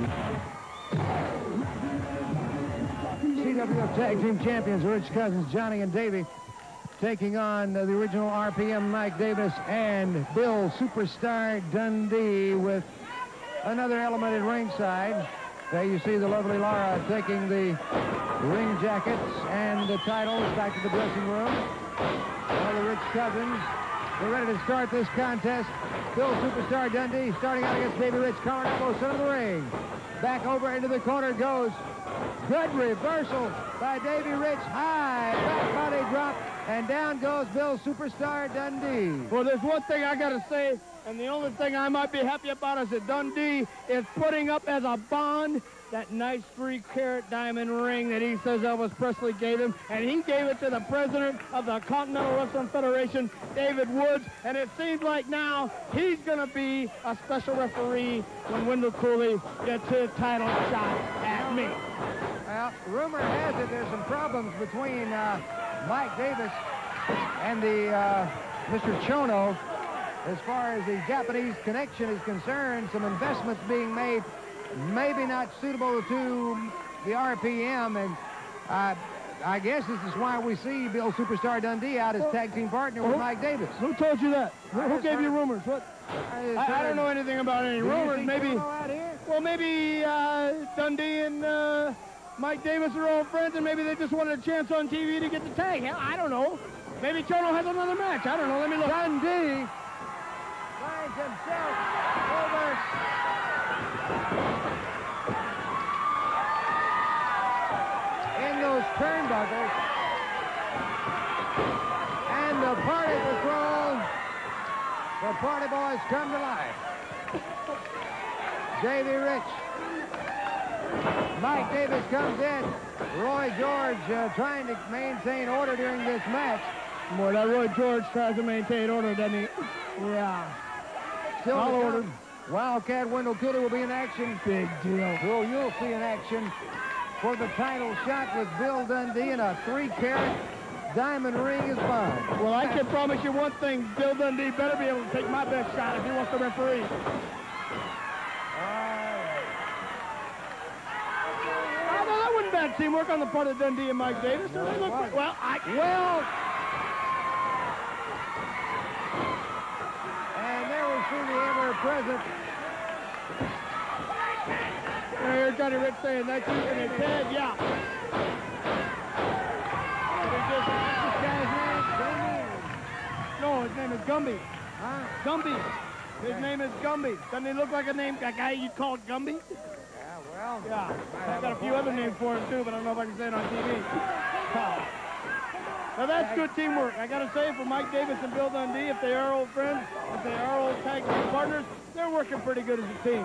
CWF Tag Team Champions, Rich Cousins, Johnny and Davey, taking on the original RPM Mike Davis and Bill Superstar Dundee with another element at ringside. There you see the lovely Laura taking the ring jackets and the titles back to the dressing room. Now the Rich Cousins, they're ready to start this contest. Bill Superstar Dundee starting out against Davey Rich, collar and elbow, center of the ring. Back over into the corner goes. Good reversal by Davey Rich. High back body drop, and down goes Bill Superstar Dundee. Well, there's one thing I got to say, and the only thing I might be happy about is that Dundee is putting up as a bond that nice 3-carat diamond ring that he says Elvis Presley gave him, and he gave it to the president of the Continental Wrestling Federation, David Woods, and it seems like now he's going to be a special referee when Wendell Cooley gets his title shot at me. Well, rumor has it there's some problems between Mike Davis and the Mr. Chono as far as the Japanese connection is concerned. Some investments being made, maybe not suitable to the RPM, and I guess this is why we see Bill Superstar Dundee out as tag team partner with Mike Davis. Who told you that? Who gave you rumors? What? I don't know anything about any rumors. Maybe, well, maybe Dundee and Mike Davis are old friends, and maybe they just wanted a chance on TV to get the tag. Hell, I don't know. Maybe Chono has another match. I don't know. Let me look. Dundee finds himself over in those turnbuckles, and the Party Patrol, the Party Boys come to life. Davey Rich, Mike Davis comes in. Roy George trying to maintain order during this match. Boy, that Roy George tries to maintain order, doesn't he? Yeah. Still ordered. Wildcat Wendell Cooley will be in action. Big deal. Well, you'll see in action for the title shot with Bill Dundee, and a 3-carat diamond ring is bond. Well, I can promise you one thing. Bill Dundee better be able to take my best shot if he wants to referee. That wasn't bad teamwork on the part of Dundee and Mike Davis. And there we see the ever-present. Here's Johnny Rich saying that's using his head, yeah. No, his name is Gumby. Huh? Gumby. His name is Gumby. Doesn't he look like a guy you'd call Gumby? Yeah, well. Yeah. I've got a few other names for him, too, but I don't know if I can say it on TV. Now, that's good teamwork. I got to say, for Mike Davis and Bill Dundee, if they are old friends, if they are old tag team partners, they're working pretty good as a team.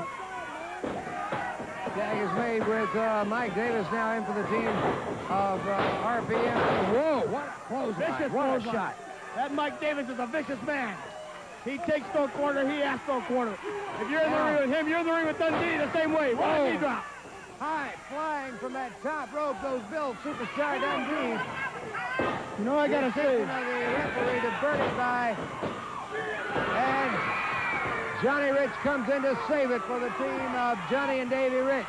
Tag is made with Mike Davis now in for the team of RPM. Whoa, what a clothesline. What a shot. That Mike Davis is a vicious man. He takes no quarter, he asks no quarter. If you're in the ring with him, you're in the ring with Dundee the same way. What he drop? High flying from that top rope goes Bill Superstar Dundee. You know, I got to say. The referee diverted by. And Johnny Rich comes in to save it for the team of Johnny and Davey Rich.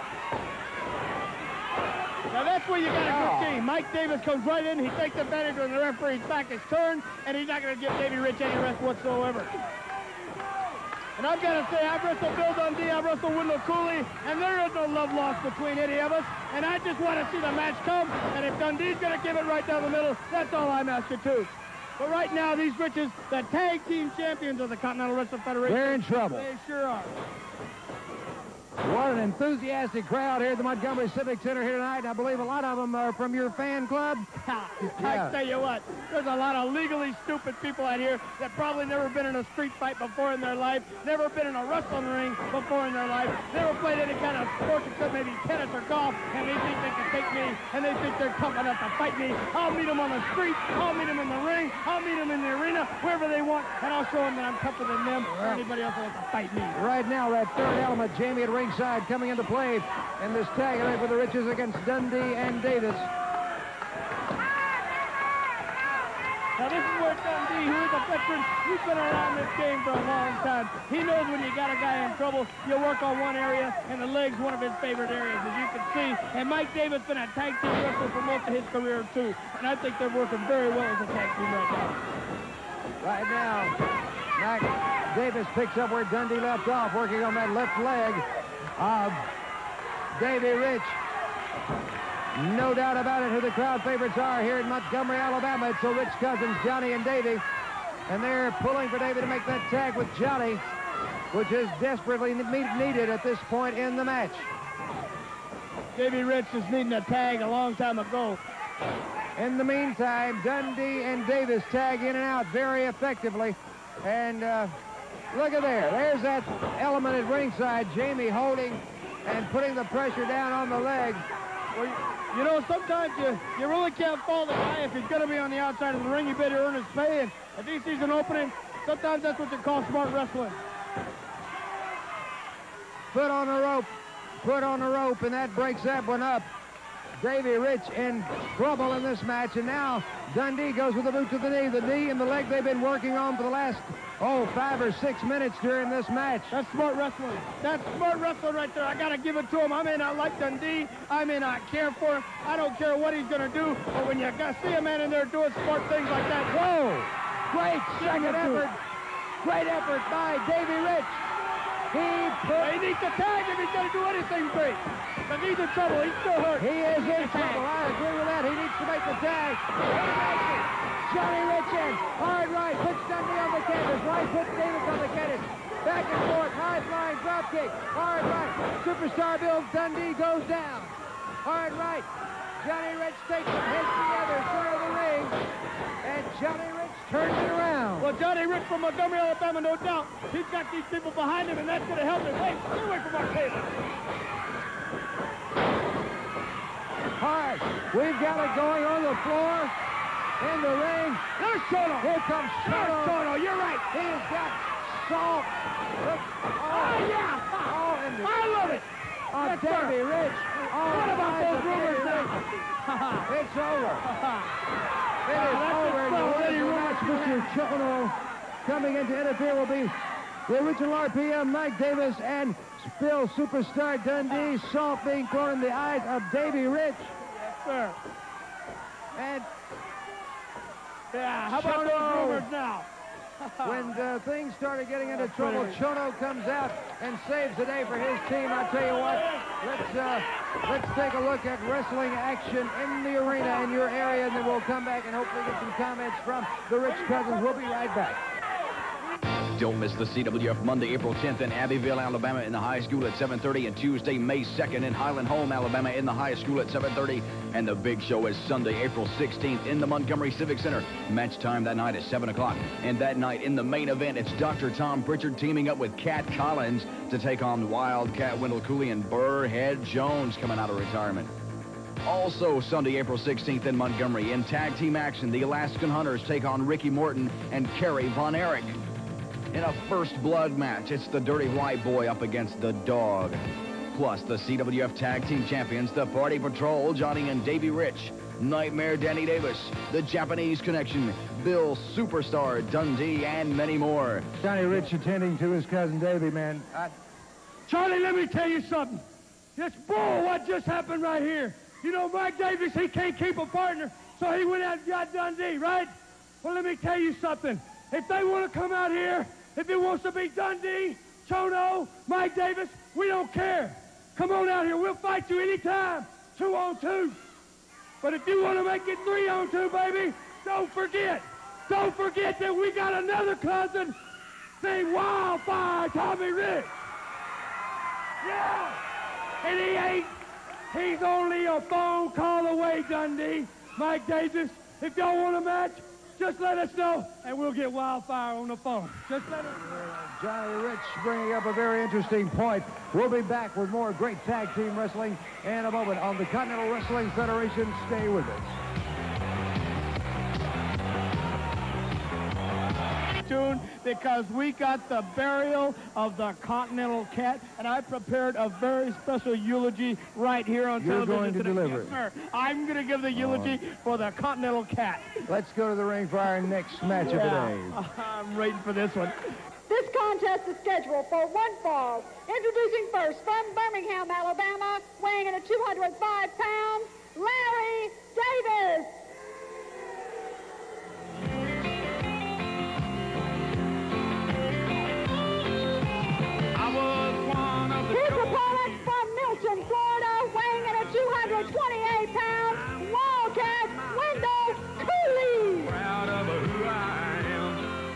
Now that's where you got a good team. Mike Davis comes right in, he takes advantage when the referee's back is turned, and he's not going to give Davey Rich any rest whatsoever. And I've got to say, I've wrestled Bill Dundee, I've wrestled Wendell Cooley, and there is no love lost between any of us, and I just want to see the match come, and if Dundee's going to give it right down the middle, that's all I'm asking too. But right now, these Riches, the tag team champions of the Continental Wrestling Federation, they're in trouble. They sure are. What an enthusiastic crowd here at the Montgomery Civic Center here tonight. I believe a lot of them are from your fan club. I tell you what, there's a lot of legally stupid people out here that probably never been in a street fight before in their life, never been in a wrestling ring before in their life, never played any kind of sport except maybe tennis or golf, and they think they can take me, and they think they're tough enough to fight me. I'll meet them on the street, I'll meet them in the ring, I'll meet them in the arena, wherever they want, and I'll show them that I'm tougher than them or anybody else that wants to fight me. Right now, that third element, Jamie at ringside, coming into play in this tag event for the Riches against Dundee and Davis. Now this is where Dundee, who is a veteran, he's been around this game for a long time. He knows when you got a guy in trouble, you work on one area, and the leg's one of his favorite areas, as you can see. And Mike Davis been a tag team wrestler for most of his career, too. And I think they're working very well as a tag team right now. Right now, Mike Davis picks up where Dundee left off, working on that left leg of Davey Rich. No doubt about it who the crowd favorites are here in Montgomery, Alabama. It's the Rich cousins, Johnny and Davey. And they're pulling for Davey to make that tag with Johnny, which is desperately needed at this point in the match. Davey Rich is needing a tag a long time ago. In the meantime, Dundee and Davis tag in and out very effectively. And look at there. There's that element at ringside, Jamie holding and putting the pressure down on the leg. Well, you know, sometimes you really can't fault the guy if he's going to be on the outside of the ring. He better earn his pay, and if he sees an opening, sometimes that's what you call smart wrestling. Foot on the rope, and that breaks that one up. Davey Rich in trouble in this match, and now Dundee goes with the boot to the knee. The knee and the leg they've been working on for the last, 5 or 6 minutes during this match. That's smart wrestling. That's smart wrestling right there. I got to give it to him. I may not like Dundee. I may not care for him. I don't care what he's going to do, but when you see a man in there doing smart things like that, whoa! Great second effort. Great effort by Davey Rich. He needs to tag if he's going to do anything big. But he's in trouble. He's still hurt. He is in trouble. I agree with that. He needs to make the tag. Johnny Rich in. Hard right. Puts Dundee on the canvas. Right puts Davis on the canvas. Back and forth. High flying drop kick. Hard right. Superstar Bill Dundee goes down. Hard right. Johnny Rich takes his heads together, center of the ring. And Johnny Rich turns it around. Well, Johnny Rich from Montgomery, Alabama, no doubt. He's got these people behind him, and that's going to help him. Hey, get away from our table. Hard. We've got it going on the floor. In the ring. There's Chono. Here comes Chono. There's Chono. You're right. He's got salt. Yeah. I love it. On Davey Rich. What about those rumors now? It's over. It is over. The match, Mr. Chono coming in to interfere will be the original RPM, Mike Davis, and Bill Superstar Dundee. Salt being thrown in the eyes of Davey Rich. Yes, sir. And how about those rumors now? When things started getting into trouble, Chono comes out and saves the day for his team. I tell you what, let's take a look at wrestling action in the arena in your area, and then we'll come back and hopefully get some comments from the Rich cousins. We'll be right back. Don't miss the CWF Monday, April 10th in Abbeville, Alabama in the high school at 7:30, and Tuesday, May 2nd in Highland Home, Alabama in the high school at 7:30. And the big show is Sunday, April 16th in the Montgomery Civic Center. Match time that night is 7 o'clock. And that night in the main event, it's Dr. Tom Prichard teaming up with Cat Collins to take on Wildcat Wendell Cooley and Burrhead Jones coming out of retirement. Also Sunday, April 16th in Montgomery in tag team action, the Alaskan Hunters take on Ricky Morton and Kerry Von Erich. In a first blood match, it's the Dirty White Boy up against the Dog. Plus, the CWF Tag Team Champions, the Party Patrol, Johnny and Davey Rich, Nightmare Danny Davis, the Japanese Connection, Bill Superstar Dundee, and many more. Johnny Rich attending to his cousin Davey, man. Charlie, let me tell you something. This bull, what just happened right here. You know, Mike Davis, he can't keep a partner, so he went out and got Dundee, right? Well, let me tell you something. If they want to come out here, if it wants to be Dundee, Chono, Mike Davis, we don't care. Come on out here. We'll fight you anytime. 2-on-2. But if you want to make it 3-on-2, baby, don't forget that we got another cousin named Wildfire Tommy Rich. Yeah! And he ain't. He's only a phone call away, Dundee. Mike Davis, if y'all want a match, just let us know, and we'll get Wildfire on the phone. Just let us know. Johnny Rich bringing up a very interesting point. We'll be back with more great tag team wrestling in a moment on the Continental Wrestling Federation. Stay with us. Tune, because we got the burial of the Continental Cat, and I prepared a very special eulogy right here on You're television going to today. deliver Yes, it. sir. I'm going to give the eulogy for the Continental Cat. Let's go to the ring for our next match of the day. I'm waiting for this one. This contest is scheduled for one fall. Introducing first from Birmingham, Alabama, weighing in at 205 pounds, Larry Davis. His opponent from Milton, Florida, weighing in at 228 pounds, Wildcat Wendell Cooley. Proud of who I am.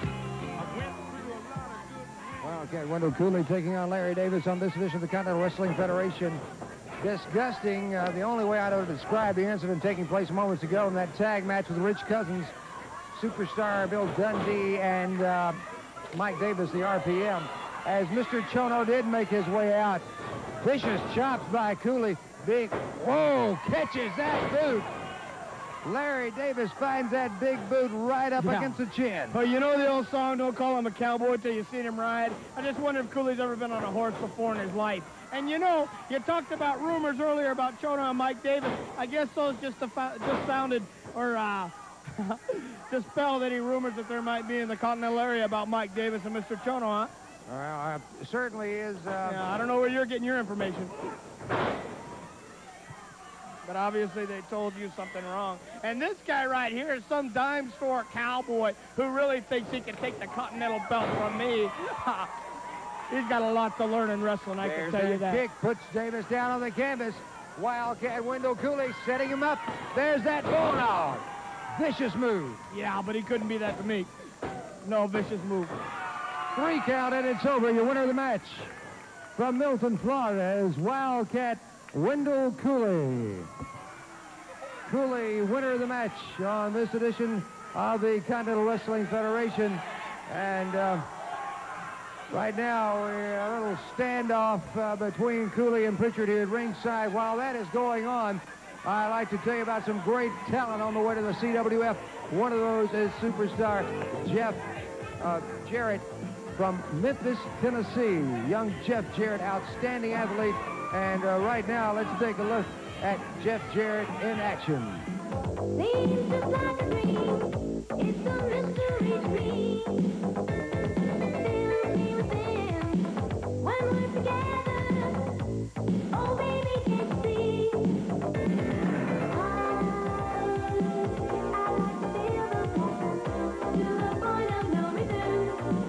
Wildcat Wendell Cooley taking on Larry Davis on this edition of the Continental Wrestling Federation. Disgusting. The only way I know to describe the incident taking place moments ago in that tag match with Rich Cousins, Superstar Bill Dundee, and Mike Davis, the RPM. As Mr. Chono did make his way out. Vicious chops by Cooley. Big, whoa, catches that boot. Larry Davis finds that big boot right up against the chin. Well, you know the old song, don't call him a cowboy till you seen him ride? I just wonder if Cooley's ever been on a horse before in his life. And you know, you talked about rumors earlier about Chono and Mike Davis. I guess those just sounded, or dispelled any rumors that there might be in the Continental area about Mike Davis and Mr. Chono, huh? Well, certainly is. Yeah, I don't know where you're getting your information. But obviously they told you something wrong. And this guy right here is some dime store cowboy who really thinks he can take the Continental belt from me. He's got a lot to learn in wrestling, I can tell you that. Kick puts Davis down on the canvas. Wildcat Wendell Cooley setting him up. There's that bulldog. Vicious move. Yeah, but he couldn't be that to me. No vicious move. 3 count and it's over. Your winner of the match from Milton, Florida is Wildcat Wendell Cooley. Cooley, winner of the match on this edition of the Continental Wrestling Federation. And right now, we're a little standoff between Cooley and Prichard here at ringside. While that is going on, I'd like to tell you about some great talent on the way to the CWF. One of those is superstar Jeff Jarrett from Memphis, Tennessee. Young Jeff Jarrett, outstanding athlete. And right now, let's take a look at Jeff Jarrett in action. Seems just like a dream. It's a mystery dream. Fills me within when we're together. Oh, baby, can't you see? I like to feel the passion to the point of no return.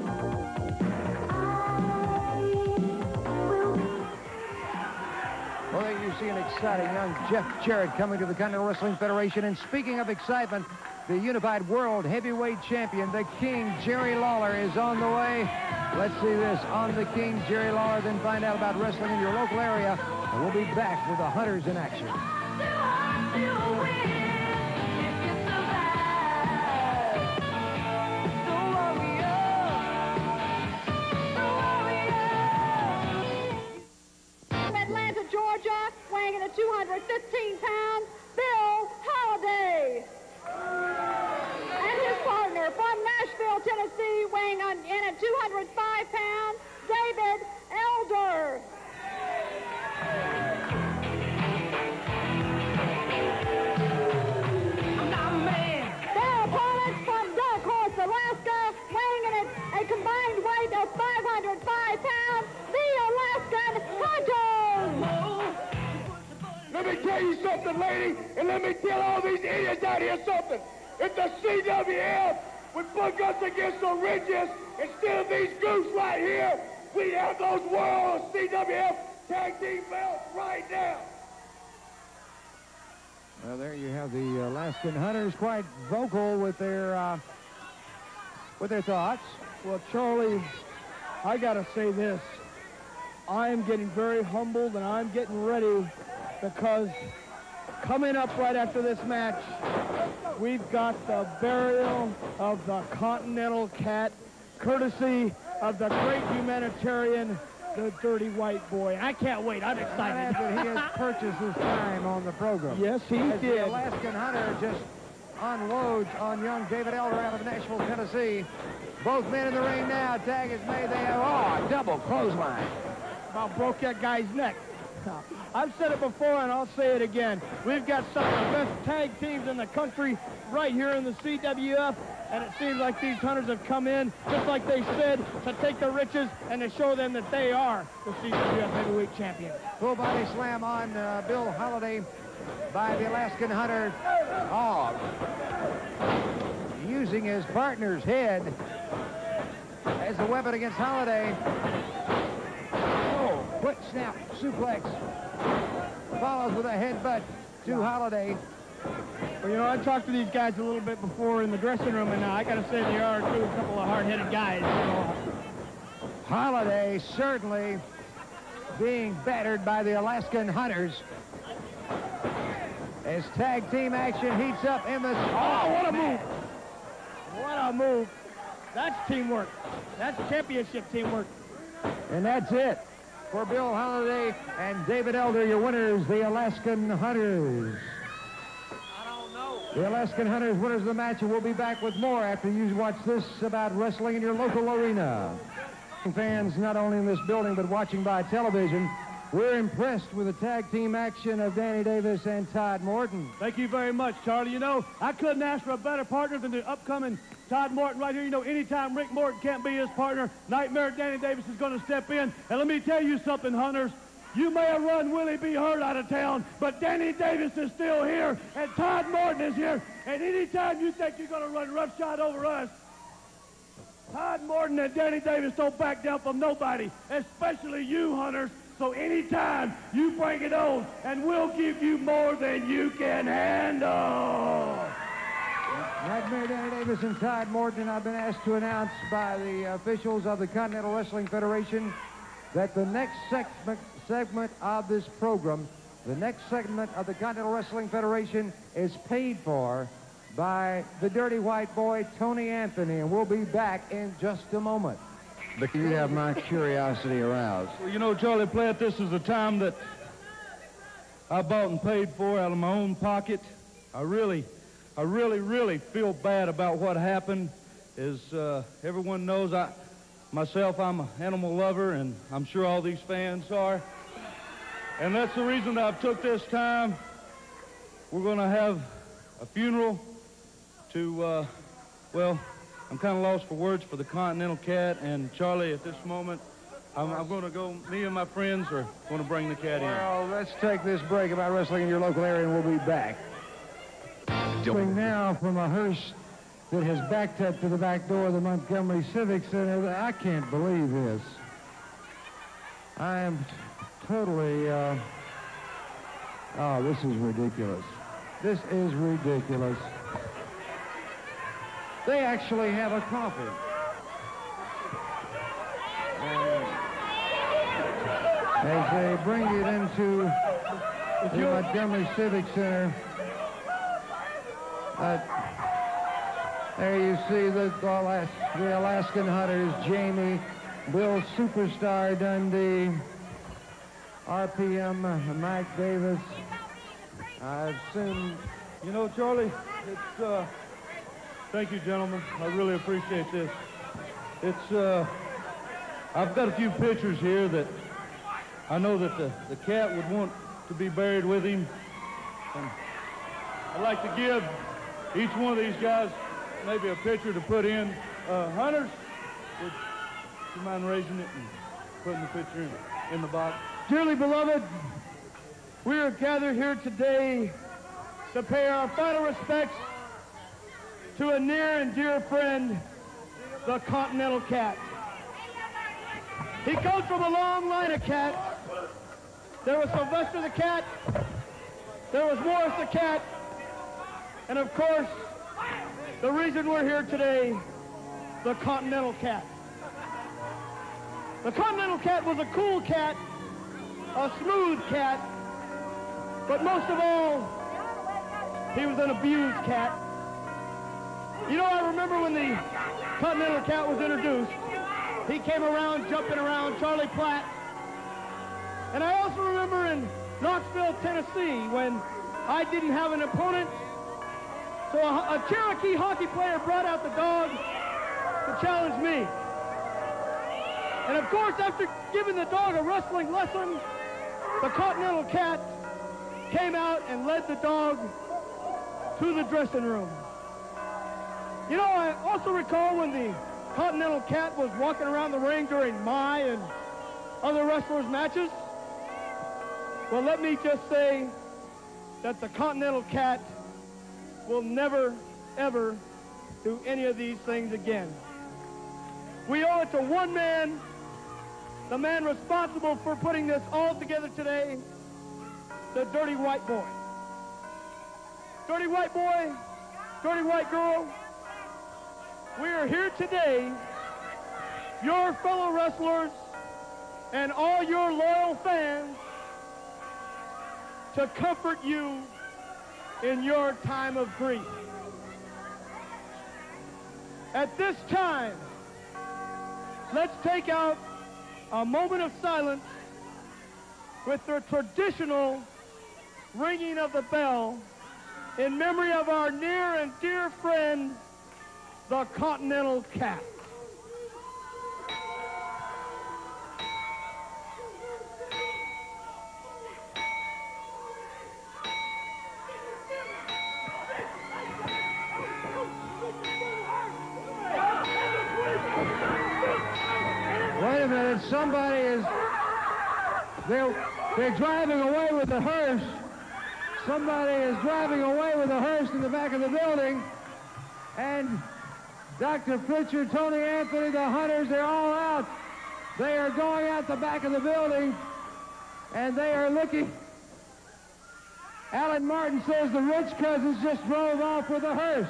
Well, there you see an exciting young Jeff Jarrett coming to the Continental Wrestling Federation. And speaking of excitement, the Unified World Heavyweight Champion, the King, Jerry Lawler, is on the way. Let's see this on the King, Jerry Lawler, then find out about wrestling in your local area. And we'll be back with the Hunters in action. Georgia, weighing in at 215 pounds, Bill Holliday. And his partner from Nashville, Tennessee, weighing in at 205 pounds, David Elder. Their opponents from Dark Horse, Alaska, weighing in at a combined weight of 505 pounds, the Alaskan Hunters. Let me tell you something, lady, and let me tell all these idiots out here something. If the CWF would put us against the ridges instead of these goose right here, we'd have those World CWF Tag Team belts right now. Well, there you have the Alaskan Hunters, quite vocal with their thoughts. Well, Charlie, I got to say this. I am getting very humbled, and I'm getting ready because coming up right after this match, we've got the burial of the Continental Cat, courtesy of the great humanitarian, the Dirty White Boy. I can't wait. I'm excited. After he has purchased his time on the program. Yes, he As did. The Alaskan Hunter just unloads on young David Elder out of Nashville, Tennessee. Both men in the ring now. Tag is made. They have, double clothesline. About broke that guy's neck. I've said it before, and I'll say it again. We've got some of the best tag teams in the country right here in the CWF, and it seems like these hunters have come in, just like they said, to take the riches and to show them that they are the CWF heavyweight champions. Full body slam on Bill Holiday by the Alaskan Hunter. Using his partner's head as a weapon against Holiday. Quick snap, suplex. Follows with a headbutt to Holiday. Well, you know, I talked to these guys a little bit before in the dressing room, and I got to say they are too, a couple of hard-headed guys. You know. Holiday certainly being battered by the Alaskan Hunters. As tag team action heats up in the... Oh, what a move! What a move. That's teamwork. That's championship teamwork. And that's it for Bill Holiday and David Elder, your winners, the Alaskan Hunters. The Alaskan Hunters winners of the match, and we'll be back with more after you watch this about wrestling in your local arena. Fans not only in this building but watching by television, we're impressed with the tag team action of Danny Davis and Todd Morton. Thank you very much, Charlie. You know, I couldn't ask for a better partner than the upcoming Todd Morton right here. You know, anytime Rick Morton can't be his partner, Nightmare Danny Davis is going to step in. And let me tell you something, Hunters. You may have run Willie B. Hert out of town, but Danny Davis is still here, and Todd Morton is here. And anytime you think you're going to run roughshod over us, Todd Morton and Danny Davis don't back down from nobody, especially you, Hunters. So anytime you bring it on, and we'll give you more than you can handle. Nightmare Danny Davis and Todd Morton. I've been asked to announce by the officials of the Continental Wrestling Federation that the next segment of this program, the next segment of the Continental Wrestling Federation is paid for by the Dirty White Boy, Tony Anthony, and we'll be back in just a moment. You have my curiosity aroused. Well, you know, Charlie Platt, this is a time that I bought and paid for out of my own pocket. I really feel bad about what happened. As everyone knows, I'm an animal lover, and I'm sure all these fans are. And that's the reason that I've took this time. We're going to have a funeral to, well, I'm kind of lost for words for the Continental Cat. And Charlie, at this moment, I'm going to go, me and my friends are going to bring the cat in. Well, let's take this break about wrestling in your local area, and we'll be back. Now from a hearse that has backed up to the back door of the Montgomery Civic Center. I can't believe this. I am totally, oh, this is ridiculous. This is ridiculous. They actually have a coffin. As they bring it into the Montgomery Civic Center, there you see the Alaskan Hunters, Jamie, Bill Superstar Dundee, RPM, Mike Davis. I've seen... You know, Charlie, it's, thank you, gentlemen. I really appreciate this. It's, I've got a few pictures here that I know that the cat would want to be buried with him. And I'd like to give each one of these guys maybe a picture to put in. Hunters, would you mind raising it and putting the picture in the box? Dearly beloved, we are gathered here today to pay our final respects to a near and dear friend, the Continental Cat. He comes from a long line of cats. There was Sylvester the Cat, there was Morris the Cat, and of course, the reason we're here today, the Continental Cat. The Continental cat was a cool cat, a smooth cat, but most of all, he was an abused cat. You know, I remember when the Continental cat was introduced, he came around, jumping around Charlie Platt. And I also remember in Knoxville, Tennessee, when I didn't have an opponent, so a Cherokee hockey player brought out the dog to challenge me. And of course, after giving the dog a wrestling lesson, the Continental cat came out and led the dog to the dressing room. You know, I also recall when the Continental cat was walking around the ring during my and other wrestlers' matches. Well, let me just say that the Continental cat will never, ever do any of these things again. We owe it to one man, the man responsible for putting this all together today, the Dirty White Boy. Dirty White Boy, Dirty White Girl, we are here today, your fellow wrestlers and all your loyal fans, to comfort you in your time of grief. At this time, let's take out a moment of silence with the traditional ringing of the bell in memory of our near and dear friend, the Continental Cat. Wait a minute, somebody is, they're driving away with the hearse. Somebody is driving away with the hearse in the back of the building. And Dr. Prichard, Tony Anthony, the Hunters, they're all out. They are going out the back of the building, and they are looking. Alan Martin says the Rich Cousins just drove off with the hearse.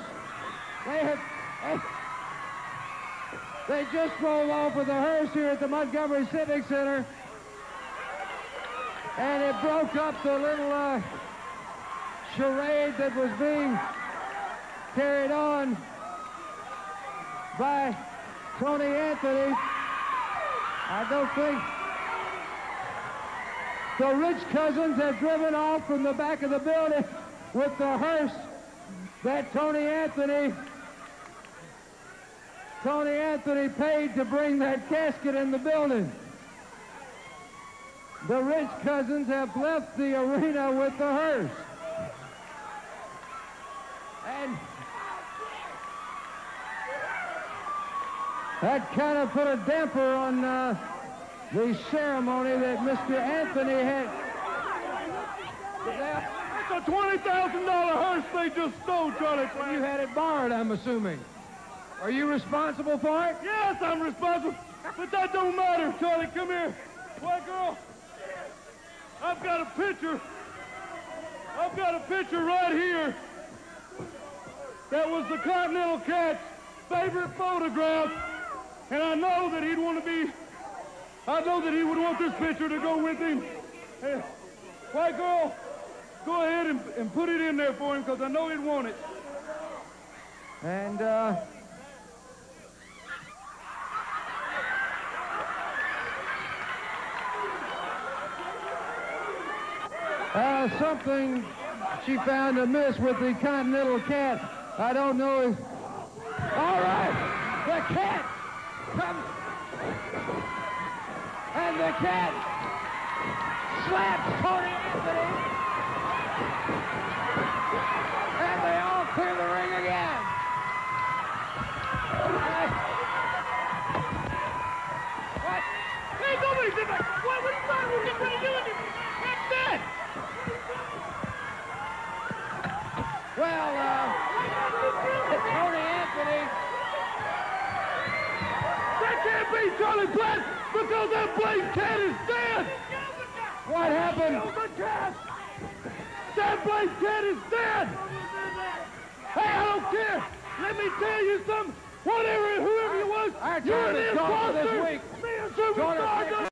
They just drove off with the hearse here at the Montgomery Civic Center, and it broke up the little charade that was being carried on by Tony Anthony. I don't think the Rich Cousins have driven off from the back of the building with the hearse that Tony Anthony paid to bring that casket in the building. The Rich Cousins have left the arena with the hearse. And that kind of put a damper on the ceremony that Mr. Anthony had. That's a $20,000 hearse they just stole, Charlie. You had it borrowed, I'm assuming. Are you responsible for it? Yes, I'm responsible. But that don't matter, Charlie. Come here. White girl. I've got a picture. I've got a picture right here. That was the Continental Cat's favorite photograph. And I know that he'd want to be, I know that he would want this picture to go with him. Hey, white girl, go ahead and put it in there for him, because I know he'd want it. And, something she found amiss with the Continental Cat. I don't know if... All right, the cat comes, and the cat slaps Tony Anthony, and they all clear the ring again. What? Hey, nobody's in there. What are you trying to get ready to do? That's dead. Well, Tony Anthony. That can't be Charlie Platt, because that blamed cat is dead. What happened? That blamed cat is dead. Hey, I don't care. Let me tell you something. Whatever, whoever you was, our you're time an is gone for imposter. this week. Me and superstars.